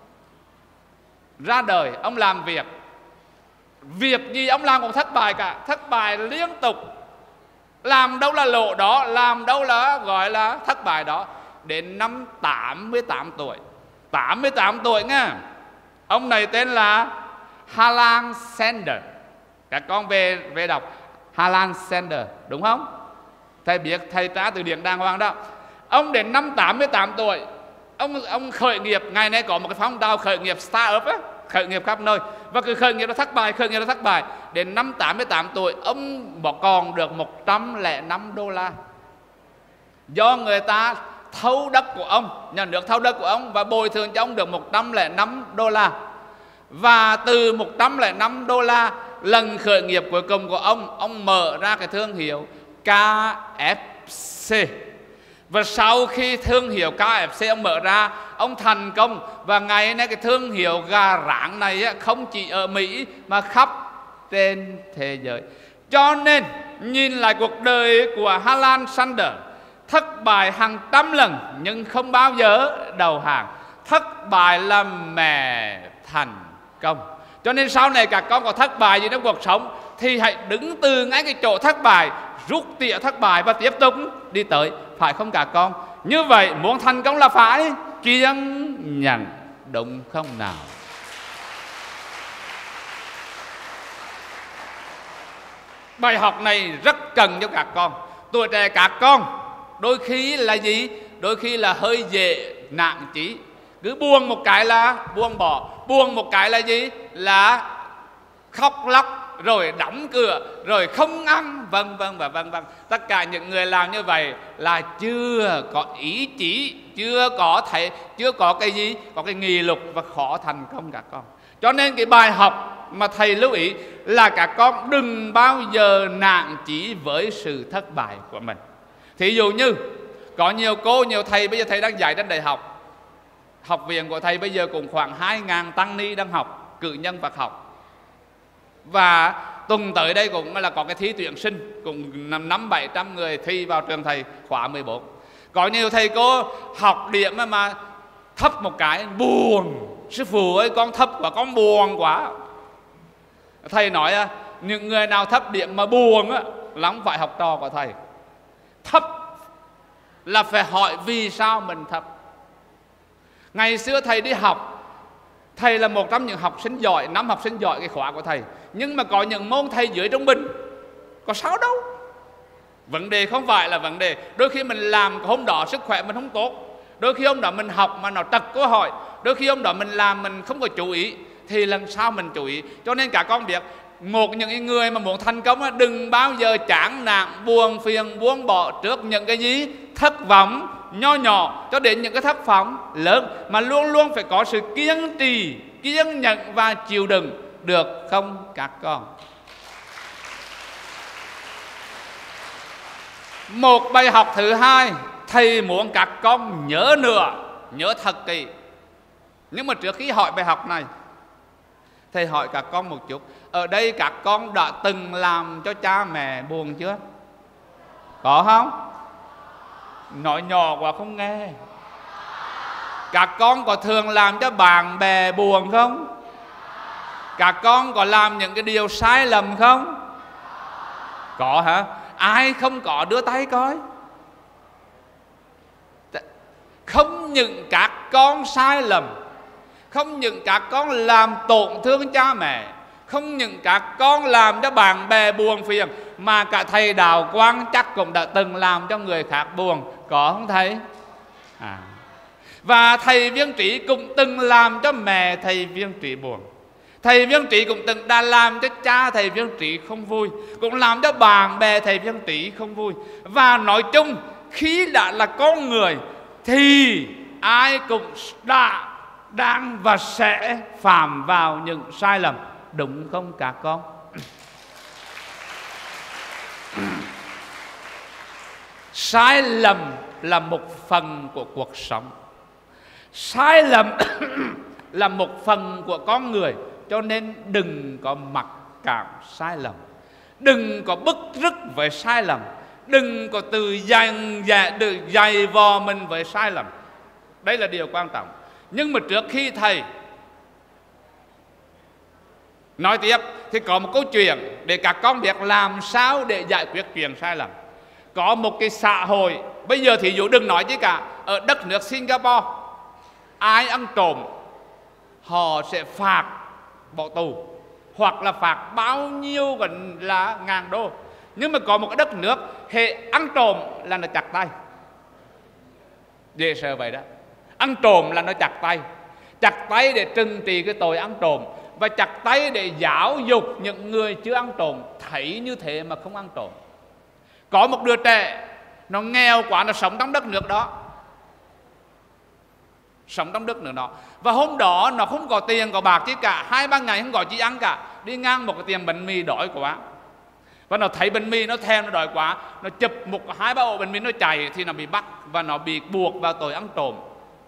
ra đời, ông làm việc, việc gì ông làm cũng thất bại cả, thất bại liên tục. Làm đâu là lộ đó, làm đâu là gọi là thất bại đó. Đến năm tám mươi tám tuổi, tám mươi tám tuổi nha. Ông này tên là Harlan Sanders. Các con về về đọc Harlan Sanders đúng không? Thầy biết, thầy trả từ điển đàng hoàng đó. Ông đến năm tám mươi tám tuổi, ông ông khởi nghiệp. Ngày nay có một cái phong trào khởi nghiệp startup á, khởi nghiệp khắp nơi. Và cứ khởi nghiệp nó thất bại, khởi nghiệp nó thất bại. Đến năm tám mươi tám tuổi, ông bỏ còn được một trăm lẻ năm đô la. Do người ta thâu đất của ông, nhà nước thâu đất của ông và bồi thường cho ông được một trăm lẻ năm đô la. Và từ một trăm lẻ năm đô la, lần khởi nghiệp cuối cùng của ông, ông mở ra cái thương hiệu K F C. Và sau khi thương hiệu K F C ông mở ra, ông thành công. Và ngày nay cái thương hiệu gà rán này không chỉ ở Mỹ mà khắp trên thế giới. Cho nên nhìn lại cuộc đời của Harlan Sanders, thất bại hàng trăm lần nhưng không bao giờ đầu hàng, thất bại là mẹ thành công. Cho nên sau này các con có thất bại gì trong cuộc sống thì hãy đứng từ ngay cái chỗ thất bại, rút tỉa thất bại và tiếp tục đi tới, phải không các con? Như vậy muốn thành công là phải kiên nhẫn, đúng không nào? Bài học này rất cần cho các con. Tuổi trẻ các con đôi khi là gì? Đôi khi là hơi dễ nản chí, cứ buồn một cái là buông bỏ, buồn một cái là gì? Là khóc lóc, rồi đóng cửa, rồi không ăn, vân vân và vân vân. Tất cả những người làm như vậy là chưa có ý chí, chưa có thể, chưa có cái gì, có cái nghị lực và khó thành công các con. Cho nên cái bài học mà thầy lưu ý là các con đừng bao giờ nản chí với sự thất bại của mình. Thí dụ như có nhiều cô, nhiều thầy, bây giờ thầy đang dạy trên đại học. Học viện của thầy bây giờ cũng khoảng hai nghìn tăng ni đang học cử nhân Phật học. Và tuần tới đây cũng là có cái thí tuyển sinh, cũng năm bảy trăm người thi vào trường thầy khóa mười bốn. Có nhiều thầy cô học điểm mà, mà thấp một cái buồn. Sư phụ ơi, con thấp quá, con buồn quá. Thầy nói những người nào thấp điểm mà buồn á, là không phải học trò của thầy. Thấp là phải hỏi vì sao mình thấp. Ngày xưa thầy đi học, thầy là một trong những học sinh giỏi, năm học sinh giỏi cái khóa của thầy. Nhưng mà có những môn thầy dưới trung bình, có sao đâu. Vấn đề không phải là vấn đề. Đôi khi mình làm hôm đó sức khỏe mình không tốt, đôi khi hôm đó mình học mà nó trật câu hỏi, đôi khi hôm đó mình làm mình không có chú ý, thì lần sau mình chú ý. Cho nên cả con biết, một những người mà muốn thành công đừng bao giờ chán nản, buồn phiền, buông bỏ trước những cái gì thất vọng nho nhỏ cho đến những cái thất vọng lớn, mà luôn luôn phải có sự kiên trì, kiên nhẫn và chịu đựng, được không các con? Một bài học thứ hai, thầy muốn các con nhớ nữa, nhớ thật kỹ. Nhưng mà trước khi hỏi bài học này, thầy hỏi các con một chút. Ở đây các con đã từng làm cho cha mẹ buồn chưa? Có không? Nói nhỏ quá không nghe. Các con có thường làm cho bạn bè buồn không? Các con có làm những cái điều sai lầm không? Có hả? Ai không có đưa tay coi. Không những các con sai lầm, không những các con làm tổn thương cha mẹ, không những các con làm cho bạn bè buồn phiền, mà cả thầy Đạo Quang chắc cũng đã từng làm cho người khác buồn. Có không thầy? À. Và thầy Viên Trí cũng từng làm cho mẹ thầy Viên Trí buồn. Thầy Viên Trí cũng từng đã làm cho cha thầy Viên Trí không vui, cũng làm cho bạn bè thầy Viên Trí không vui. Và nói chung, khi đã là con người thì ai cũng đã, đang và sẽ phạm vào những sai lầm, đúng không các con? Sai lầm là một phần của cuộc sống. Sai lầm là một phần của con người. Cho nên đừng có mặc cảm sai lầm, đừng có bức rứt với sai lầm, đừng có tự dày, dày, tự dày vò mình với sai lầm. Đây là điều quan trọng. Nhưng mà trước khi thầy nói tiếp thì có một câu chuyện để các con biết làm sao để giải quyết chuyện sai lầm. Có một cái xã hội, bây giờ thì dụ đừng nói chứ cả, ở đất nước Singapore, ai ăn trộm họ sẽ phạt bỏ tù, hoặc là phạt bao nhiêu gần là ngàn đô. Nhưng mà có một cái đất nước hệ ăn trộm là nó chặt tay. Dễ sợ vậy đó. Ăn trộm là nó chặt tay. Chặt tay để trừng trị cái tội ăn trộm, và chặt tay để giáo dục những người chưa ăn trộm thấy như thế mà không ăn trộm. Có một đứa trẻ nó nghèo quá, nó sống trong đất nước đó, sống trong đất nước đó. Và hôm đó nó không có tiền có bạc chứ cả, hai ba ngày không có chi ăn cả. Đi ngang một cái tiệm bánh mì đói quá, và nó thấy bánh mì nó thèm, nó đói quá, nó chụp một hai ba ổ bánh mì nó chạy, thì nó bị bắt và nó bị buộc vào tội ăn trộm.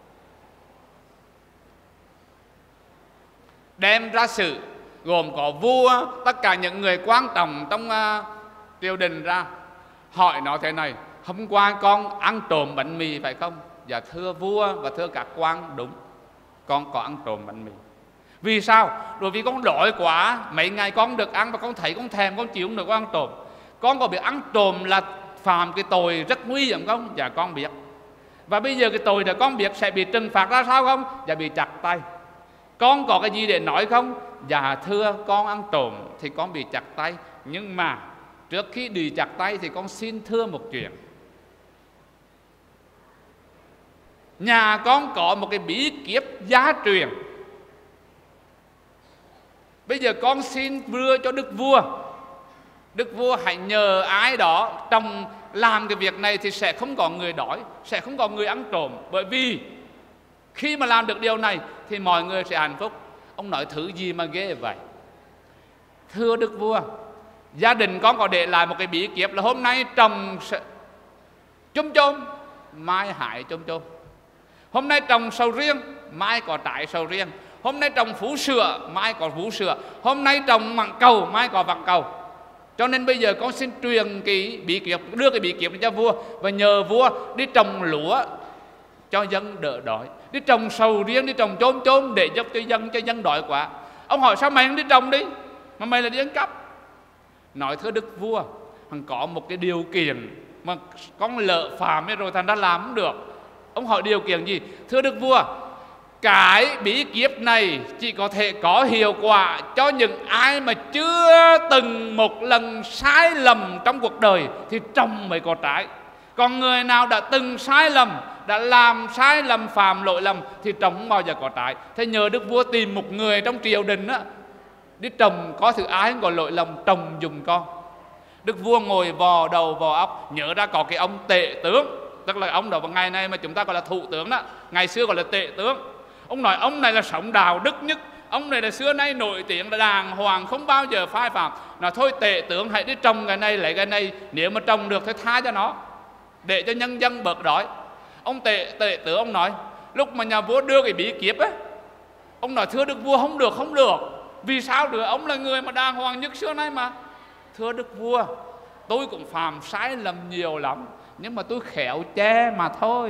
Đem ra xử, gồm có vua, tất cả những người quan trọng trong uh, triều đình ra. Hỏi nó thế này: hôm qua con ăn trộm bánh mì phải không? Dạ thưa vua và thưa các quan, đúng. con có ăn trộm bánh mì. Vì sao? Bởi vì con đói quá, mấy ngày con được ăn và con thấy con thèm, con chịu không được, con ăn trộm. Con có biết ăn trộm là phạm cái tội rất nguy hiểm không? Dạ con biết. Và bây giờ cái tội đó con biết sẽ bị trừng phạt ra sao không? Dạ bị chặt tay. Con có cái gì để nói không? Dạ thưa, con ăn trộm thì con bị chặt tay. Nhưng mà trước khi bị chặt tay thì con xin thưa một chuyện. Nhà con có một cái bí kíp gia truyền. Bây giờ con xin đưa cho đức vua. Đức vua hãy nhờ ai đó trong làm cái việc này thì sẽ không có người đói, sẽ không có người ăn trộm. Bởi vì khi mà làm được điều này thì mọi người sẽ hạnh phúc. Ông nói thứ gì mà ghê vậy? Thưa đức vua, gia đình con có để lại một cái bí kíp là hôm nay trồng chôm chôm, mai hái chôm chôm. Hôm nay trồng sầu riêng, mai có trái sầu riêng. Hôm nay trồng vú sữa, mai có vú sữa. Hôm nay trồng măng cầu, mai có măng cầu. Cho nên bây giờ con xin truyền cái bí kíp, đưa cái bí kíp cho vua và nhờ vua đi trồng lúa cho dân đỡ đói, đi trồng sầu riêng, đi trồng chôm chôm để giúp cho dân, cho dân đói quá. Ông hỏi sao mày không đi trồng đi, mà mày là đi ăn cắp? Nói thưa đức vua, hằng có một cái điều kiện mà con lỡ phạm rồi thành ra làm không được. Ông hỏi điều kiện gì? Thưa đức vua, cái bí kíp này chỉ có thể có hiệu quả cho những ai mà chưa từng một lần sai lầm trong cuộc đời thì trồng mới có trái. Còn người nào đã từng sai lầm, đã làm sai lầm, phạm lỗi lầm thì trồng không bao giờ có trái. Thế nhờ đức vua tìm một người trong triều đình á, đi trồng có thứ ai không có lỗi lầm, trồng dùm con. Đức vua ngồi vò đầu vò óc, nhớ ra có cái ông tể tướng, tức là ông đó vào ngày nay mà chúng ta gọi là thủ tướng đó, ngày xưa gọi là tể tướng. Ông nói ông này là sống đạo đức nhất, ông này là xưa nay nổi tiếng là đàng hoàng, không bao giờ phai phạm. Nói thôi tể tướng hãy đi trồng cái này lấy cái này, nếu mà trồng được thì tha cho nó, để cho nhân dân bớt đói. Ông tể, tể tướng ông nói, lúc mà nhà vua đưa cái bí kíp ấy, ông nói thưa đức vua không được, không được. Vì sao được? Ông là người mà đàng hoàng nhất xưa nay mà. Thưa đức vua, tôi cũng phạm sai lầm nhiều lắm, nhưng mà tôi khéo che mà thôi.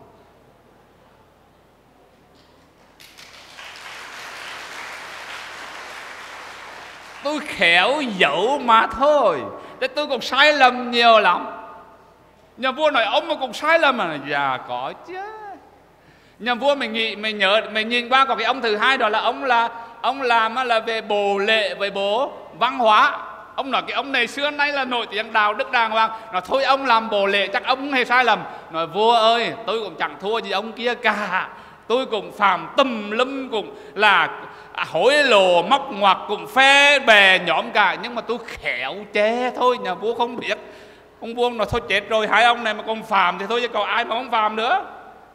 Tôi khéo giấu mà thôi, thế tôi cũng sai lầm nhiều lắm. Nhà vua nói ông mà cũng sai lầm mà. Dạ có chứ. Nhà vua mình nghĩ, mình nhớ, mình nhìn qua có cái ông thứ hai đó là ông là ông làm là về bồ lệ với bố văn hóa. Ông nói cái ông này xưa nay là nổi tiếng đạo đức đàng hoàng. Nói thôi ông làm bồ lệ chắc ông hề sai lầm. Nói vua ơi, tôi cũng chẳng thua gì ông kia cả, tôi cũng phạm tùm lum, cũng là hối lộ móc ngoặc, cũng phe bè nhóm cả, nhưng mà tôi khéo che thôi. Nhà vua không biết. Ông vua nói thôi chết rồi, hai ông này mà còn phạm thì thôi chứ còn ai mà không phạm nữa.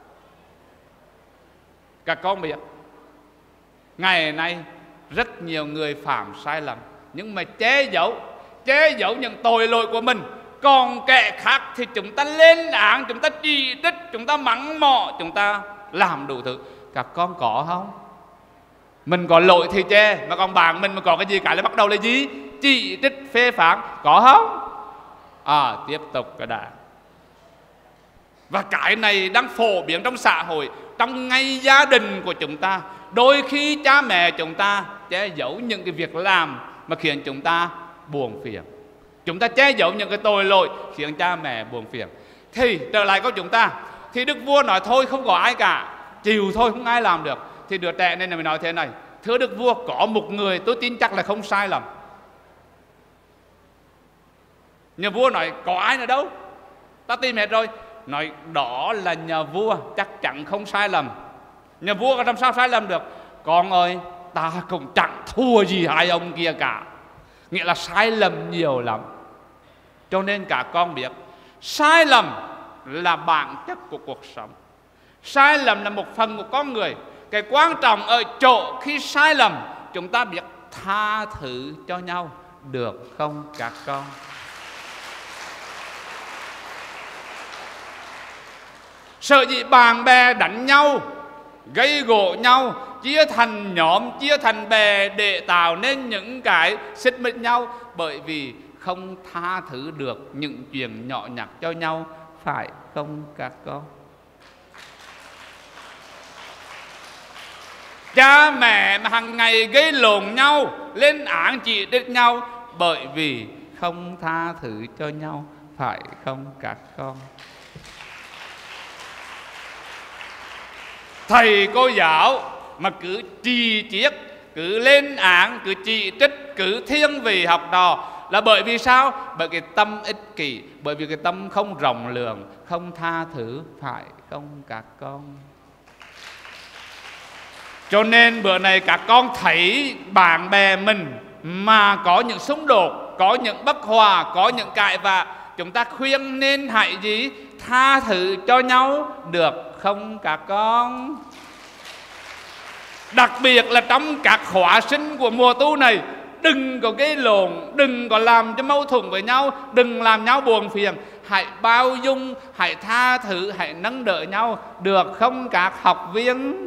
Các con biết ngày nay rất nhiều người phạm sai lầm, nhưng mà che giấu, che giấu những tội lỗi của mình. Còn kẻ khác thì chúng ta lên án, chúng ta chỉ trích, chúng ta mắng mỏ, chúng ta làm đủ thứ. Các con có không? Mình có lỗi thì che, mà còn bạn mình mà có cái gì cả là bắt đầu là gì? Chỉ trích phê phán, có không? À, tiếp tục cái đã. Và cái này đang phổ biến trong xã hội, trong ngay gia đình của chúng ta. Đôi khi cha mẹ chúng ta che giấu những cái việc làm mà khiến chúng ta buồn phiền. Chúng ta che giấu những cái tội lỗi khiến cha mẹ buồn phiền. Thì trở lại câu chúng ta, thì đức vua nói thôi không có ai cả, chịu thôi, không ai làm được. Thì đứa trẻ nên là mình nói thế này, thưa đức vua, có một người tôi tin chắc là không sai lầm. Nhà vua nói có ai nữa đâu, ta tìm hết rồi. Nói đó là nhà vua, chắc chắn không sai lầm. Nhà vua có làm sao sai lầm được? Con ơi, ta cũng chẳng thua gì hai ông kia cả. Nghĩa là sai lầm nhiều lắm. Cho nên cả con biết, sai lầm là bản chất của cuộc sống. Sai lầm là một phần của con người. Cái quan trọng ở chỗ khi sai lầm, chúng ta biết tha thứ cho nhau được không các con? Sợ gì bạn bè đánh nhau, gây gổ nhau, chia thành nhóm, chia thành bè để tạo nên những cái xích mích nhau, bởi vì không tha thứ được những chuyện nhỏ nhặt cho nhau, phải không các con? Cha mẹ mà hàng ngày gây lộn nhau, lên án chỉ trích nhau, bởi vì không tha thứ cho nhau, phải không các con? Thầy cô giáo mà cứ chỉ chiết, cứ lên án, cứ chỉ trích, cứ thiên vị học trò là bởi vì sao? Bởi cái tâm ích kỷ, bởi vì cái tâm không rộng lượng, không tha thứ, phải không các con? Cho nên bữa này các con thấy bạn bè mình mà có những xung đột, có những bất hòa, có những cãi vã, chúng ta khuyên nên hãy gì? Tha thứ cho nhau, được không các con? Đặc biệt là trong các khóa sinh của mùa tu này, đừng có gây lộn, đừng có làm cho mâu thuẫn với nhau, đừng làm nhau buồn phiền. Hãy bao dung, hãy tha thứ, hãy nâng đỡ nhau, được không các học viên?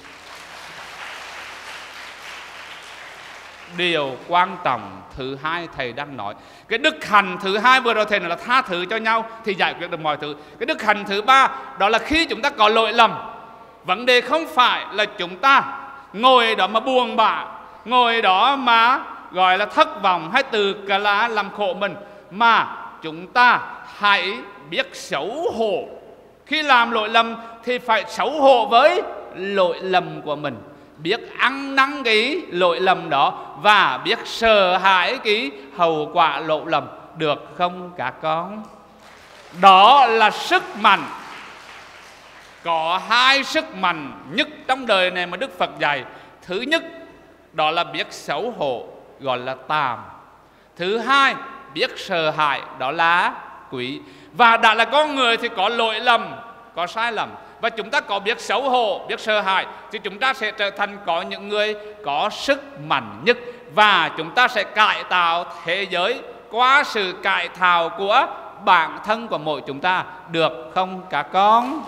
Điều quan trọng thứ hai thầy đang nói, cái đức hạnh thứ hai vừa rồi thầy nói là tha thứ cho nhau thì giải quyết được mọi thứ. Cái đức hạnh thứ ba đó là khi chúng ta có lỗi lầm, vấn đề không phải là chúng ta ngồi đó mà buồn bã, ngồi đó mà gọi là thất vọng hay tự cả là làm khổ mình, mà chúng ta hãy biết xấu hổ. Khi làm lỗi lầm thì phải xấu hổ với lỗi lầm của mình, biết ăn năn cái lỗi lầm đó và biết sợ hãi cái hậu quả lỗi lầm, được không các con? Đó là sức mạnh. Có hai sức mạnh nhất trong đời này mà Đức Phật dạy. Thứ nhất đó là biết xấu hổ, gọi là tàm. Thứ hai biết sợ hãi, đó là quý. Và đã là con người thì có lỗi lầm, có sai lầm, và chúng ta có biết xấu hổ, biết sợ hãi, thì chúng ta sẽ trở thành có những người có sức mạnh nhất. Và chúng ta sẽ cải tạo thế giới qua sự cải tạo của bản thân của mỗi chúng ta, được không các con?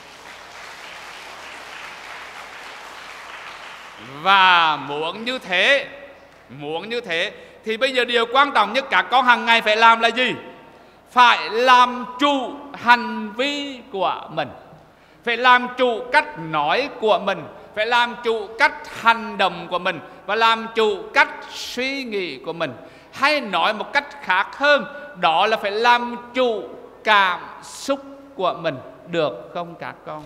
Và muốn như thế, muốn như thế thì bây giờ điều quan trọng nhất các con hàng ngày phải làm là gì? Phải làm chủ hành vi của mình, phải làm chủ cách nói của mình, phải làm chủ cách hành động của mình, và làm chủ cách suy nghĩ của mình. Hay nói một cách khác hơn, đó là phải làm chủ cảm xúc của mình, được không các con?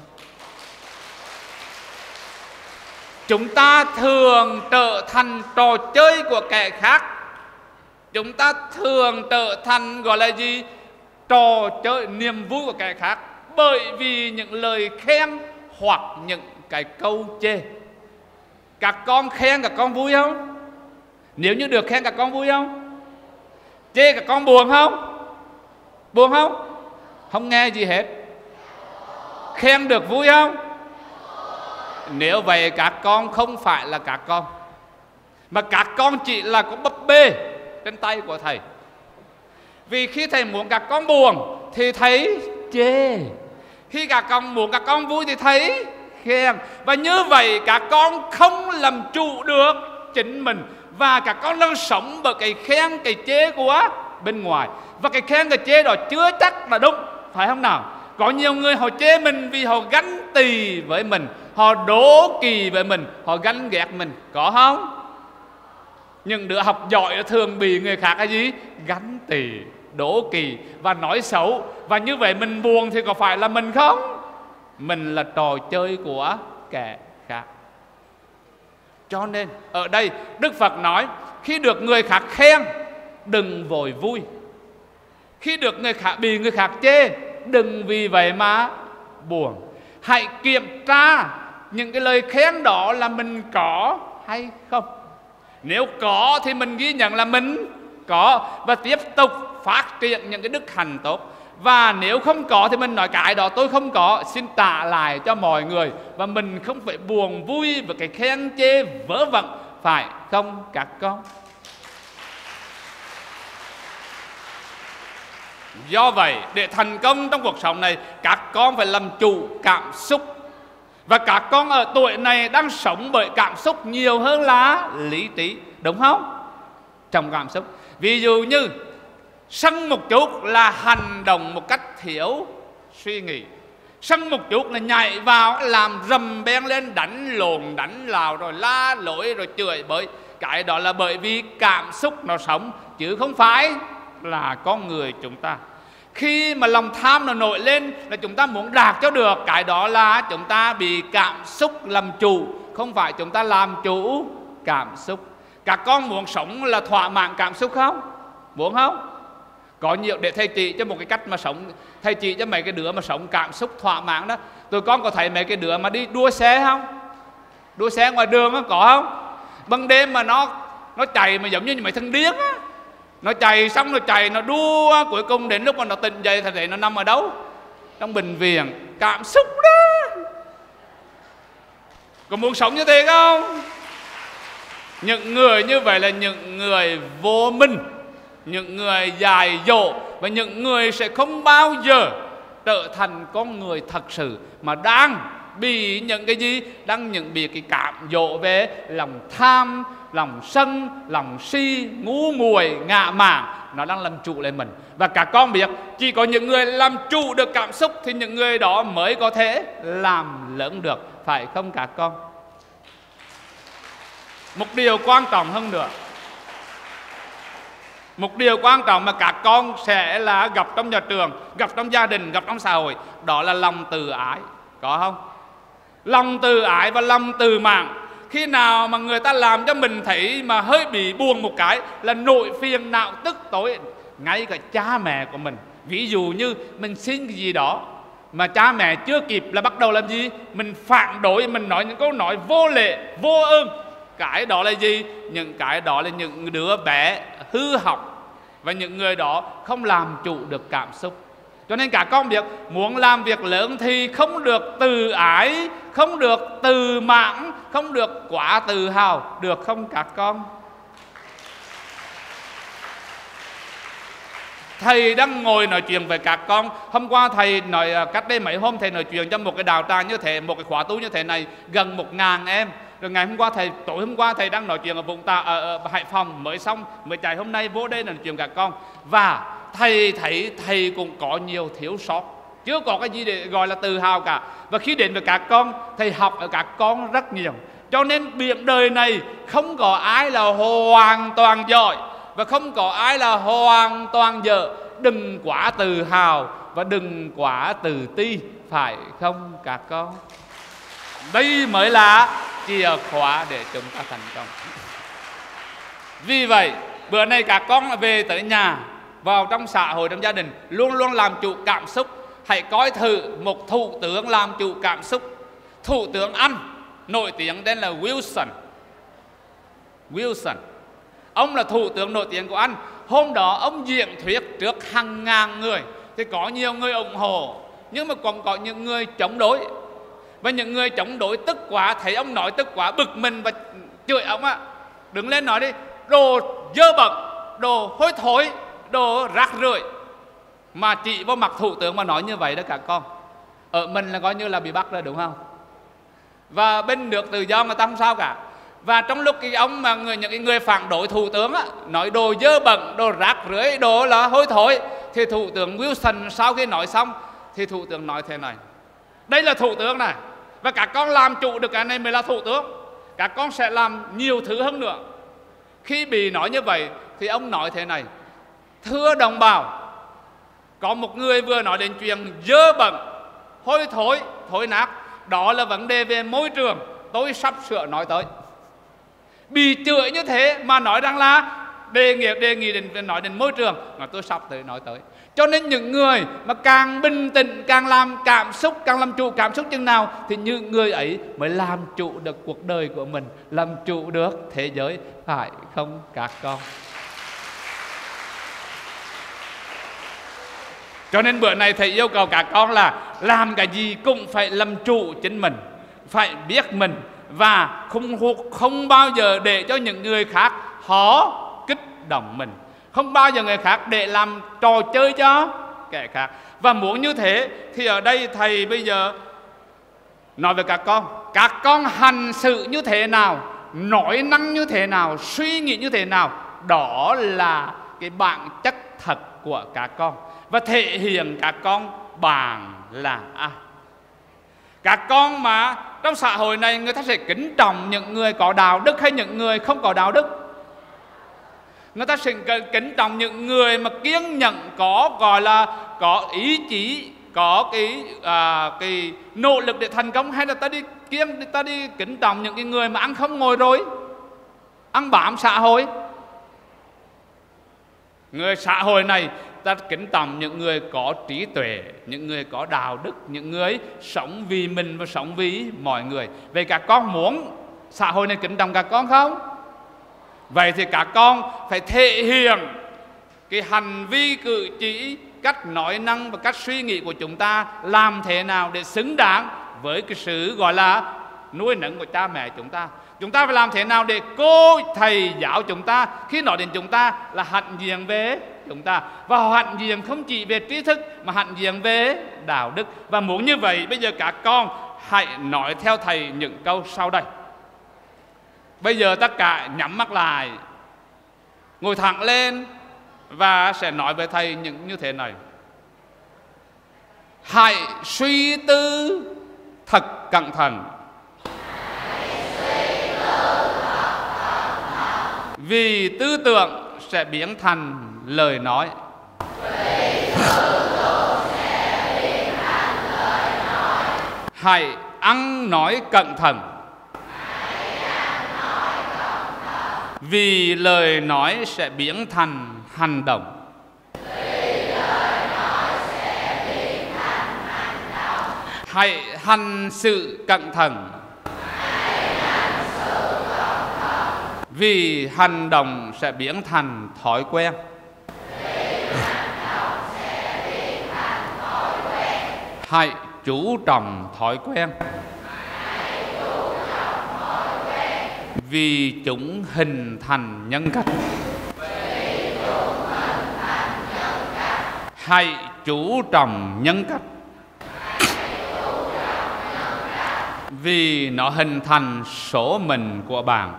Chúng ta thường trở thành trò chơi của kẻ khác. Chúng ta thường trở thành gọi là gì? Trò chơi, niềm vui của kẻ khác, bởi vì những lời khen hoặc những cái câu chê. Các con khen các con vui không? Nếu như được khen các con vui không? Chê các con buồn không? Buồn không? Không nghe gì hết. Khen được vui không? Nếu vậy các con không phải là các con, mà các con chỉ là có búp bê trên tay của thầy. Vì khi thầy muốn các con buồn thì thầy chê, khi các con muốn các con vui thì thầy khen. Và như vậy các con không làm chủ được chính mình, và các con đang sống bởi cái khen cái chê của bên ngoài. Và cái khen cái chê đó chưa chắc là đúng, phải không nào? Có nhiều người họ chê mình vì họ ganh tỳ với mình, họ đố kỵ với mình, họ ganh ghét mình, có không? Những đứa học giỏi thường bị người khác cái gì? Ganh tỳ, đố kỵ và nói xấu. Và như vậy mình buồn thì có phải là mình không? Mình là trò chơi của kẻ khác. Cho nên ở đây Đức Phật nói, khi được người khác khen đừng vội vui, khi được người khác bị người khác chê đừng vì vậy mà buồn. Hãy kiểm tra những cái lời khen đó là mình có hay không. Nếu có thì mình ghi nhận là mình có, và tiếp tục phát triển những cái đức hạnh tốt. Và nếu không có thì mình nói cái đó tôi không có, xin trả lại cho mọi người. Và mình không phải buồn vui với cái khen chê vớ vẩn, phải không các con? Do vậy để thành công trong cuộc sống này, các con phải làm chủ cảm xúc. Và các con ở tuổi này đang sống bởi cảm xúc nhiều hơn là lý trí, đúng không? Trong cảm xúc, ví dụ như sân một chút là hành động một cách thiếu suy nghĩ, Sân một chút là nhảy vào làm rầm beng lên, đánh lộn đánh lào, rồi la lối rồi chửi bới. Cái đó là bởi vì cảm xúc nó sống, chứ không phải là con người chúng ta. Khi mà lòng tham nó nổi lên là chúng ta muốn đạt cho được, cái đó là chúng ta bị cảm xúc làm chủ, không phải chúng ta làm chủ cảm xúc. Các con muốn sống là thỏa mãn cảm xúc không? Muốn không? Có nhiều, để thầy chỉ cho một cái cách mà sống. Thầy chỉ cho mấy cái đứa mà sống cảm xúc thỏa mãn đó. Tụi con có thấy mấy cái đứa mà đi đua xe không? Đua xe ngoài đường đó, có không? Ban đêm mà nó nó chạy mà giống như mấy thằng điếc á. Nó chạy xong nó chạy, nó đua, cuối cùng đến lúc mà nó tỉnh dậy thì thấy nó nằm ở đâu? Trong bệnh viện. Cảm xúc đó. Có muốn sống như thế không? Những người như vậy là những người vô minh, những người dại dỗ, và những người sẽ không bao giờ trở thành con người thật sự, mà đang bị những cái gì? Đang những bị cái cám dỗ về lòng tham, lòng sân, lòng si, ngu muội, ngạ mạn, nó đang làm chủ lên mình. Và các con biết, chỉ có những người làm chủ được cảm xúc thì những người đó mới có thể làm lớn được, phải không các con? Một điều quan trọng hơn nữa, một điều quan trọng mà các con sẽ là gặp trong nhà trường, gặp trong gia đình, gặp trong xã hội, đó là lòng từ ái. Có không? Lòng từ ái và lòng từ mạn. Khi nào mà người ta làm cho mình thấy mà hơi bị buồn một cái là nỗi phiền não tức tối. Ngay cả cha mẹ của mình, ví dụ như mình xin cái gì đó mà cha mẹ chưa kịp là bắt đầu làm gì? Mình phản đối, mình nói những câu nói vô lễ, vô ơn. Cái đó là gì? Những cái đó là những đứa bé hư hỏng, và những người đó không làm chủ được cảm xúc. Cho nên cả con biết, muốn làm việc lớn thì không được từ ái, không được từ mãn, không được quá tự hào, được không các con? Thầy đang ngồi nói chuyện với các con. Hôm qua thầy nói, cách đây mấy hôm thầy nói chuyện trong một cái đạo tràng như thế, một cái khóa tu như thế này, gần một ngàn em. Rồi ngày hôm qua thầy, tối hôm qua thầy đang nói chuyện ở Vũng Tàu, ở, ở Hải Phòng mới xong, mới chạy hôm nay vô đây là nói chuyện các con. Và thầy thấy thầy cũng có nhiều thiếu sót, chưa có cái gì để gọi là tự hào cả. Và khi đến với các con, thầy học ở các con rất nhiều. Cho nên biển đời này không có ai là hoàn toàn giỏi, và không có ai là hoàn toàn dở. Đừng quá tự hào và đừng quá tự ti, phải không các con? Đây mới là chìa khóa để chúng ta thành công. Vì vậy, bữa nay các con về tới nhà, vào trong xã hội, trong gia đình, luôn luôn làm chủ cảm xúc. Hãy coi thử một thủ tướng làm chủ cảm xúc. Thủ tướng Anh nổi tiếng tên là Wilson. Wilson. Ông là thủ tướng nổi tiếng của Anh. Hôm đó ông diễn thuyết trước hàng ngàn người, thì có nhiều người ủng hộ, nhưng mà còn có những người chống đối. Và những người chống đối tức quá, thấy ông nói tức quá, bực mình và chửi ông á. Đứng lên nói đi, đồ dơ bẩn, đồ hôi thối, đồ rác rưởi. Mà chỉ vào mặt thủ tướng mà nói như vậy đó các con, ở mình là coi như là bị bắt rồi, đúng không? Và bên nước tự do người ta không sao cả. Và trong lúc cái ông mà người, những cái người phản đối thủ tướng á, nói đồ dơ bẩn, đồ rác rưởi, đồ là hôi thối, thì thủ tướng Wilson sau khi nói xong thì thủ tướng nói thế này: đây là thủ tướng này, và các con làm chủ được cái này mới là thủ tướng. Các con sẽ làm nhiều thứ hơn nữa. Khi bị nói như vậy thì ông nói thế này: thưa đồng bào, có một người vừa nói đến chuyện dơ bẩn, hôi thối, thối nát. Đó là vấn đề về môi trường, tôi sắp sửa nói tới. Bị chửi như thế mà nói rằng là đề nghị đề nghị đến nói đến môi trường, mà tôi sắp tới nói tới. Cho nên những người mà càng bình tĩnh, càng làm cảm xúc, càng làm chủ cảm xúc chừng nào, thì những người ấy mới làm chủ được cuộc đời của mình, làm chủ được thế giới, phải không các con? Cho nên bữa nay thầy yêu cầu các con là làm cái gì cũng phải làm chủ chính mình, phải biết mình, và không, không bao giờ để cho những người khác họ kích động mình, không bao giờ người khác để làm trò chơi cho kẻ khác. Và muốn như thế thì ở đây thầy bây giờ nói với các con, các con hành xử như thế nào, nói năng như thế nào, suy nghĩ như thế nào, đó là cái bản chất thật của các con, và thể hiện các con bạn là ai. Các con mà trong xã hội này người ta sẽ kính trọng những người có đạo đức hay những người không có đạo đức? Người ta sẽ kính trọng những người mà kiên nhẫn, có gọi là có ý chí, có cái à, cái nỗ lực để thành công, hay là ta đi kiên ta đi kính trọng những cái người mà ăn không ngồi rồi, ăn bám xã hội? Người xã hội này ta kính trọng những người có trí tuệ, những người có đạo đức, những người sống vì mình và sống vì mọi người. Vậy các con muốn xã hội này kính trọng các con không? Vậy thì các con phải thể hiện cái hành vi cử chỉ, cách nói năng và cách suy nghĩ của chúng ta làm thế nào để xứng đáng với cái sự gọi là nuôi nấng của cha mẹ chúng ta. Chúng ta phải làm thế nào để cô thầy giáo chúng ta khi nói đến chúng ta là hạnh diện về chúng ta, và họ hạnh diện không chỉ về trí thức mà hạnh diện về đạo đức. Và muốn như vậy, bây giờ các con hãy nói theo thầy những câu sau đây. Bây giờ tất cả nhắm mắt lại, ngồi thẳng lên và sẽ nói với thầy những như thế này. Hãy suy tư thật cẩn thận, vì tư tưởng sẽ biến thành lời nói. Hãy ăn nói cẩn thận, vì lời nói sẽ biến thành hành động. Hãy hành sự cẩn thận, vì hành động sẽ biến thành thói quen. Hãy chú trọng thói quen, vì chúng hình thành nhân cách. Hãy chú trọng nhân cách, vì nó hình thành số mệnh của bạn.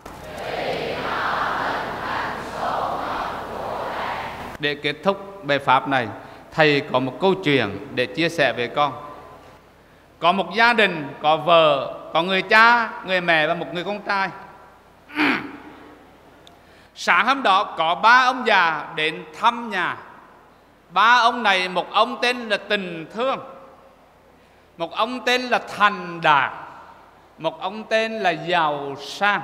Để kết thúc bài pháp này, thầy có một câu chuyện để chia sẻ với con. Có một gia đình, có vợ, có người cha, người mẹ và một người con trai. Sáng hôm đó có ba ông già đến thăm nhà. Ba ông này, một ông tên là Tình Thương, một ông tên là Thành Đạt, một ông tên là Giàu Sang.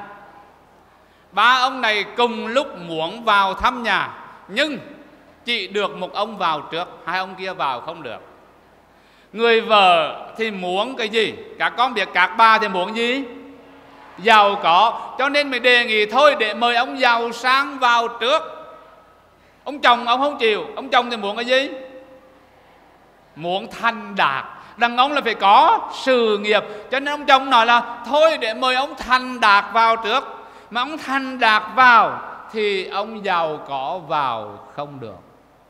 Ba ông này cùng lúc muốn vào thăm nhà, nhưng chỉ được một ông vào trước, hai ông kia vào không được. Người vợ thì muốn cái gì? Các con biết các bà thì muốn gì? Giàu có. Cho nên mới đề nghị thôi để mời ông Giàu Sang vào trước. Ông chồng ông không chịu. Ông chồng thì muốn cái gì? Muốn thành đạt. Đàn ông là phải có sự nghiệp. Cho nên ông chồng nói là thôi để mời ông Thành Đạt vào trước. Mà ông Thành Đạt vào thì ông giàu có vào không được.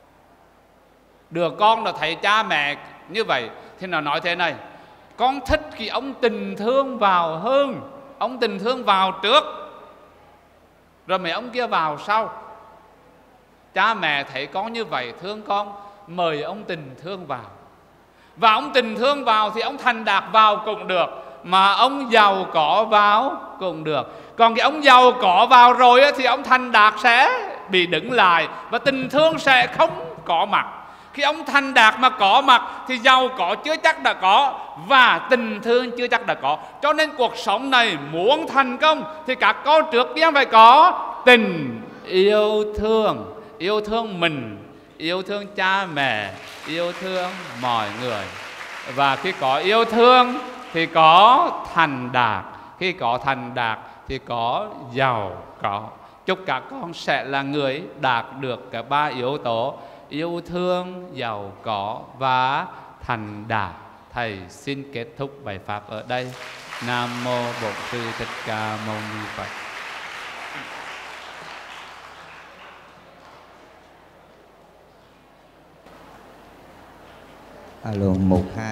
Đứa con là thấy cha mẹ như vậy thì nó nói thế này: con thích khi ông Tình Thương vào hơn. Ông Tình Thương vào trước, rồi mấy ông kia vào sau. Cha mẹ thấy con như vậy thương con, mời ông Tình Thương vào. Và ông Tình Thương vào thì ông Thành Đạt vào cũng được, mà ông giàu có vào cũng được. Còn cái ông giàu có vào rồi thì ông Thành Đạt sẽ bị đứng lại và Tình Thương sẽ không có mặt. Khi ông Thành Đạt mà có mặt thì giàu có chưa chắc đã có, và tình thương chưa chắc đã có. Cho nên cuộc sống này muốn thành công thì các con trước tiên phải có tình yêu thương. Yêu thương mình, yêu thương cha mẹ, yêu thương mọi người. Và khi có yêu thương thì có thành đạt. Khi có thành đạt thì có giàu có. Chúc các con sẽ là người đạt được cả ba yếu tố: yêu thương, giàu có và thành đạt. Thầy xin kết thúc bài pháp ở đây. Nam mô Bổn Sư Thích Ca Mâu Ni Phật. Alo, một hai.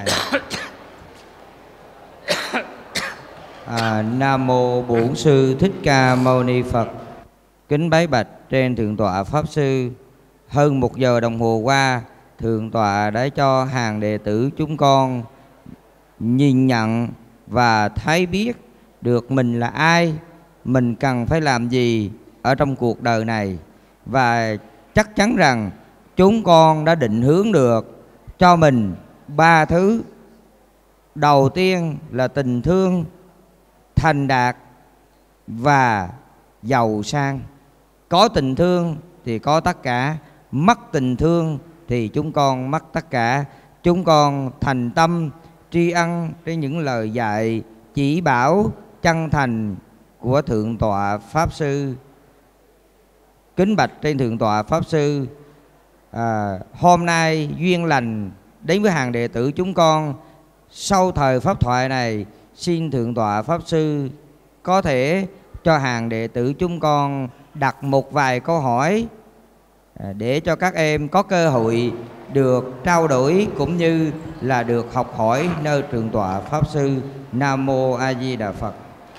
À, Nam mô Bổn Sư Thích Ca Mâu Ni Phật. Kính bái bạch trên thượng tọa pháp sư. Hơn một giờ đồng hồ qua, thượng tọa đã cho hàng đệ tử chúng con nhìn nhận và thấy biết được mình là ai, mình cần phải làm gì ở trong cuộc đời này. Và chắc chắn rằng chúng con đã định hướng được cho mình ba thứ. Đầu tiên là tình thương, thành đạt và giàu sang. Có tình thương thì có tất cả, mất tình thương thì chúng con mất tất cả. Chúng con thành tâm tri ân trên những lời dạy chỉ bảo chân thành của Thượng tọa Pháp Sư. Kính bạch trên Thượng tọa Pháp Sư, à, hôm nay duyên lành đến với hàng đệ tử chúng con. Sau thời pháp thoại này, xin Thượng tọa Pháp Sư có thể cho hàng đệ tử chúng con đặt một vài câu hỏi để cho các em có cơ hội được trao đổi cũng như là được học hỏi nơi Thượng tọa Pháp Sư. Nam Mô A Di Đà Phật.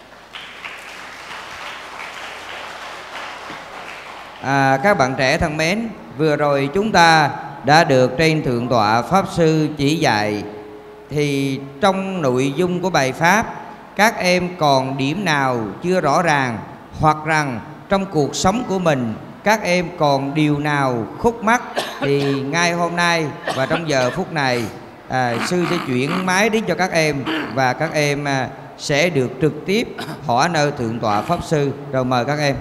À, các bạn trẻ thân mến, vừa rồi chúng ta đã được trên Thượng tọa Pháp Sư chỉ dạy, thì trong nội dung của bài Pháp các em còn điểm nào chưa rõ ràng, hoặc rằng trong cuộc sống của mình các em còn điều nào khúc mắc, thì ngay hôm nay và trong giờ phút này à, sư sẽ chuyển máy đến cho các em, và các em à, sẽ được trực tiếp hỏi nơi Thượng tọa Pháp Sư. Rồi mời các em.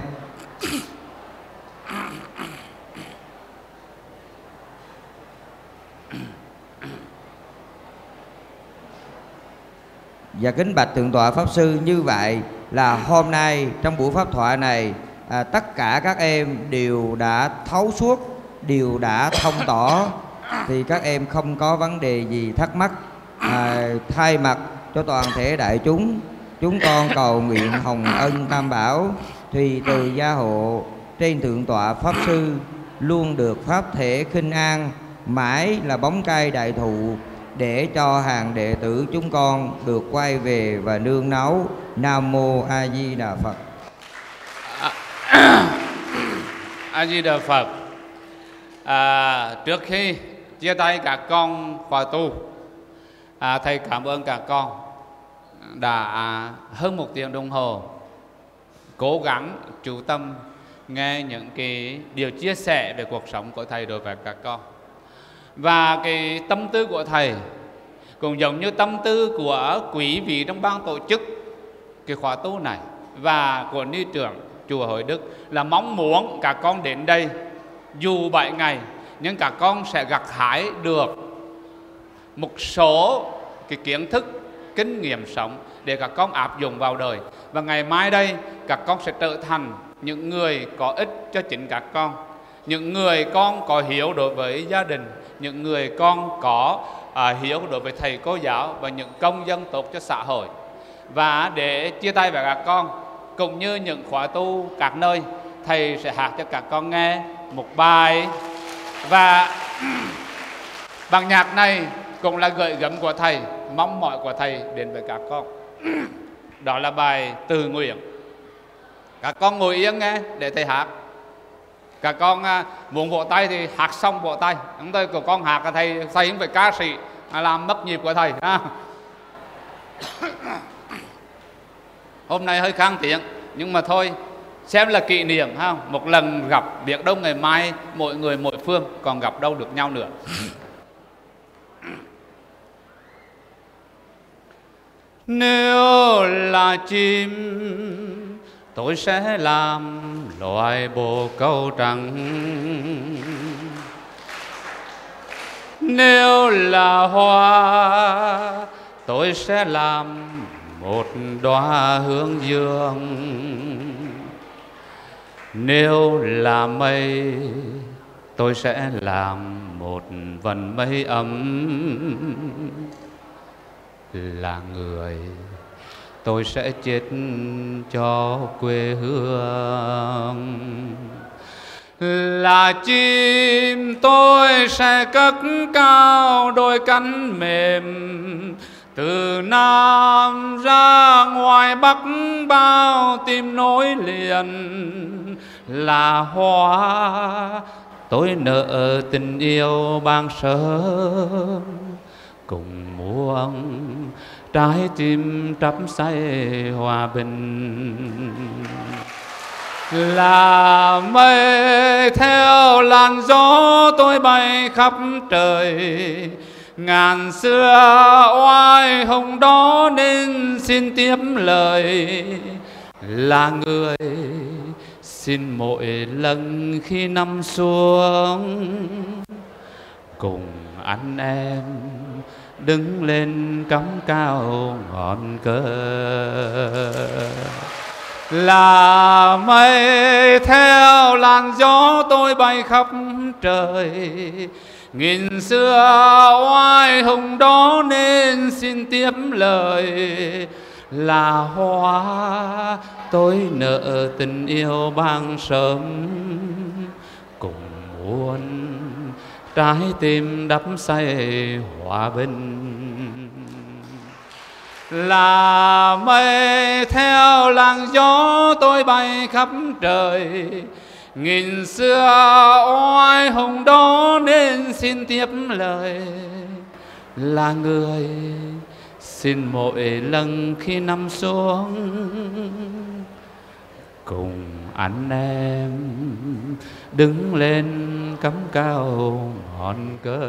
Và kính bạch Thượng tọa Pháp Sư, như vậy là hôm nay trong buổi pháp thoại này à, tất cả các em đều đã thấu suốt, đều đã thông tỏ, thì các em không có vấn đề gì thắc mắc. à, Thay mặt cho toàn thể đại chúng, chúng con cầu nguyện hồng ân Tam Bảo tùy từ gia hộ trên Thượng tọa Pháp Sư luôn được pháp thể khinh an, mãi là bóng cây đại thụ, để cho hàng đệ tử chúng con được quay về và nương náu. Nam Mô A Di Đà Phật. A Di Đà Phật. À, trước khi chia tay các con khóa tu, à, thầy cảm ơn các con đã à, hơn một tiếng đồng hồ cố gắng chú tâm nghe những cái điều chia sẻ về cuộc sống của thầy đối với các con. Và cái tâm tư của thầy cũng giống như tâm tư của quý vị trong ban tổ chức cái khóa tu này và của ni trưởng chùa Hội Đức, là mong muốn các con đến đây dù bảy ngày nhưng các con sẽ gặt hái được một số cái kiến thức, kinh nghiệm sống để các con áp dụng vào đời. Và ngày mai đây các con sẽ trở thành những người có ích cho chính các con, những người con có hiểu đối với gia đình, những người con có à, hiểu đối với thầy cô giáo, và những công dân tốt cho xã hội. Và để chia tay với các con, cũng như những khóa tu các nơi, thầy sẽ hát cho các con nghe một bài, và bằng nhạc này cũng là gợi gắm của thầy, mong mỏi của thầy đến với các con. Đó là bài Từ Nguyện. Các con ngồi yên nghe để thầy hát. Các con à, muốn vỗ tay thì hát xong vỗ tay. Chúng tôi của con hát là thầy thầy không phải ca sĩ làm mất nhịp của thầy. À. Hôm nay hơi khang tiếng nhưng mà thôi, xem là kỷ niệm ha. Một lần gặp, biết đâu ngày mai mỗi người mỗi phương, còn gặp đâu được nhau nữa. Nếu là chim tôi sẽ làm loài bồ câu trắng, nếu là hoa tôi sẽ làm một đóa hương dương, nếu là mây tôi sẽ làm một vần mây ấm, là người tôi sẽ chết cho quê hương, là chim tôi sẽ cất cao đôi cánh mềm, từ Nam ra ngoài Bắc bao tìm nối liền, là hoa tôi nợ tình yêu ban sớm cùng muôn trái tim trắm say hòa bình. Là mây theo làn gió tôi bay khắp trời, ngàn xưa oai hùng đó nên xin tiếp lời. Là người xin mỗi lần khi nằm xuống, cùng anh em đứng lên cắm cao ngọn cờ. Là mây theo làn gió tôi bay khắp trời, nghìn xưa oai hùng đó nên xin tiếp lời. Là hoa tôi nợ tình yêu ban sớm, cùng muôn trái tim đắm say hòa bình. Là mây theo làn gió tôi bay khắp trời, nghìn xưa oai hùng đó nên xin tiếp lời. Là người xin mỗi lần khi nằm xuống, cùng anh em đứng lên cắm cao ngọn cờ.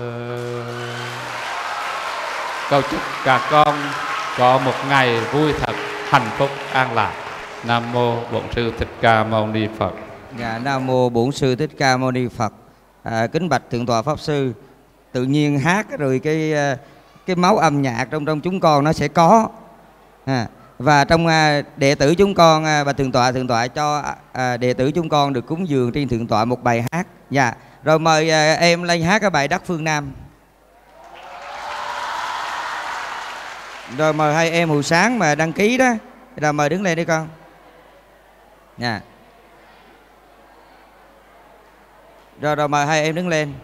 Cầu chúc cả con có một ngày vui thật, hạnh phúc, an lạc. Nam mô Bổn Sư Thích Ca Mâu Ni Phật. Dạ, Nam mô Bổn Sư Thích Ca Mâu Ni Phật. À, kính bạch thượng tọa pháp sư, tự nhiên hát rồi cái cái máu âm nhạc trong trong chúng con nó sẽ có. À, và trong à, đệ tử chúng con à, và thượng tọa thượng tọa cho à, đệ tử chúng con được cúng dường trên thượng tọa một bài hát. Dạ, rồi mời à, em lên hát cái bài Đất Phương Nam. Rồi mời hai em hồi sáng mà đăng ký đó, rồi mời đứng lên đi con. Nha. Rồi rồi mời hai em đứng lên.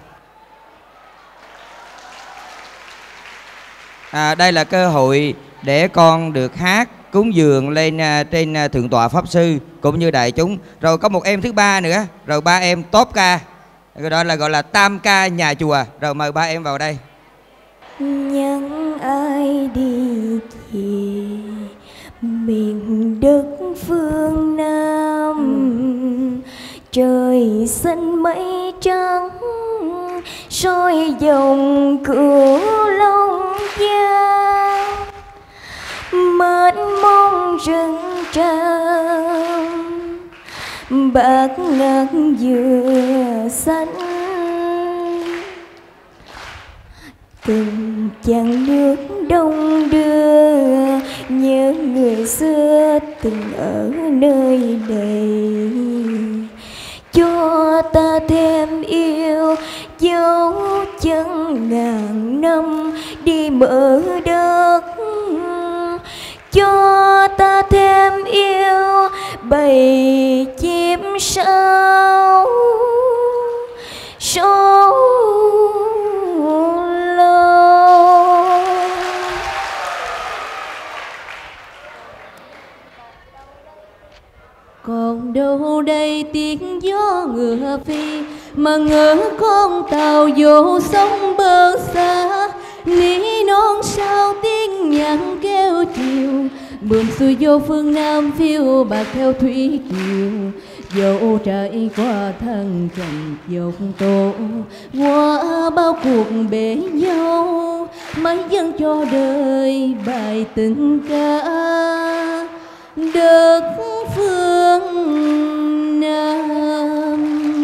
À, đây là cơ hội để con được hát cúng dường lên uh, trên uh, thượng tọa pháp sư cũng như đại chúng. Rồi có một em thứ ba nữa, rồi ba em top ca, rồi đó là gọi là tam ca nhà chùa. Rồi mời ba em vào đây. Những ai đi về miền đất phương Nam, trời xanh mây trắng soi dòng Cửu Long Giang, mênh mông rừng tràm bạt ngát dừa xanh, từng chàng nước đông đưa nhớ người xưa từng ở nơi đây, cho ta thêm yêu dấu chân ngàn năm đi mở đất, cho ta thêm yêu bầy chim sáo sâu lâu. Còn đâu đây tiếng gió ngựa phi, mà ngỡ con tàu vô sông bờ xa, ní non sao tiếng nhạc kêu chiều, bướm xuôi vô phương Nam phiêu bạc theo thủy triều. Dẫu trải qua thăng trầm dốc tổ, qua bao cuộc bể nhau, mãi dâng cho đời bài tình ca đất phương Nam.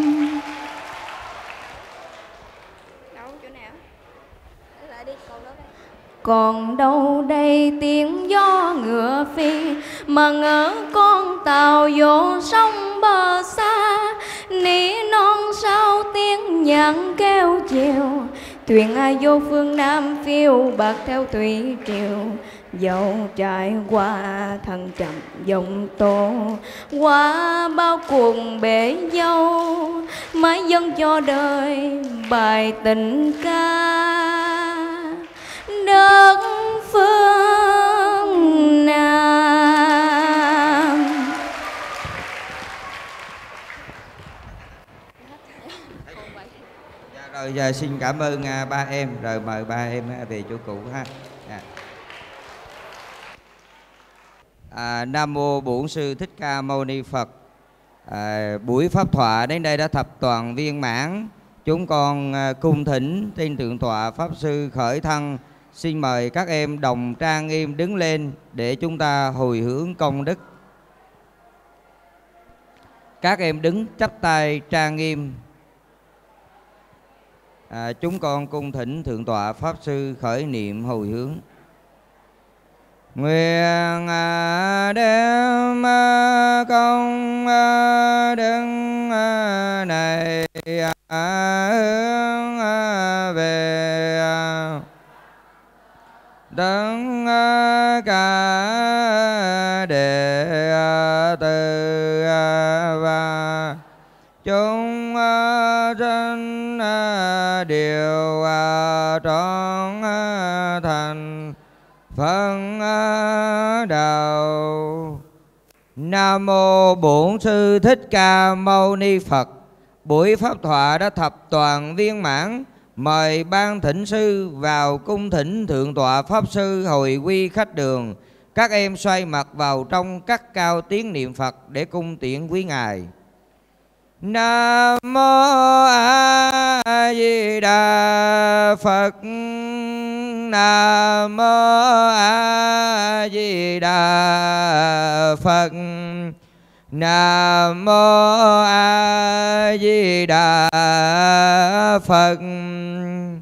Đâu chỗ nào? Lại đi còn đó đây. Còn đâu đây tiếng gió ngựa phi, mà ngỡ con tàu vô sông bờ xa, ní non sao tiếng nhạc kêu chiều, thuyền ai vô phương Nam phiêu bạc theo thủy triều. Dẫu trải qua thăng trầm dòng tố, qua bao cuộc bể dâu, mãi dâng cho đời bài tình ca đất phương Nam. Rồi giờ xin cảm ơn uh, ba em, rồi mời ba em uh, về chỗ cũ ha. À. À, Nam mô Bổn Sư Thích Ca Mâu Ni Phật. À, buổi pháp thoại đến đây đã thập toàn viên mãn. Chúng con uh, cung thỉnh trên thượng tọa pháp sư khởi thân, xin mời các em đồng trang nghiêm đứng lên để chúng ta hồi hướng công đức. Các em đứng chắp tay trang nghiêm. À, chúng con cung thỉnh thượng tọa pháp sư khởi niệm hồi hướng. Nguyện à, đem à, công à, đức à, này à, hướng à, về à, tất à, cả đệ à, tử à, và chúng à, sinh à, đều à, trọn à, thành Phật đạo. Nam mô Bổn Sư Thích Ca Mâu Ni Phật. Buổi pháp thoại đã thập toàn viên mãn. Mời ban thỉnh sư vào cung thỉnh thượng tọa pháp sư hồi quy khách đường. Các em xoay mặt vào trong các cao tiếng niệm Phật để cung tiễn quý ngài. Nam mô A Di Đà Phật. Nam mô A Di Đà Phật. Nam mô A Di Đà Phật.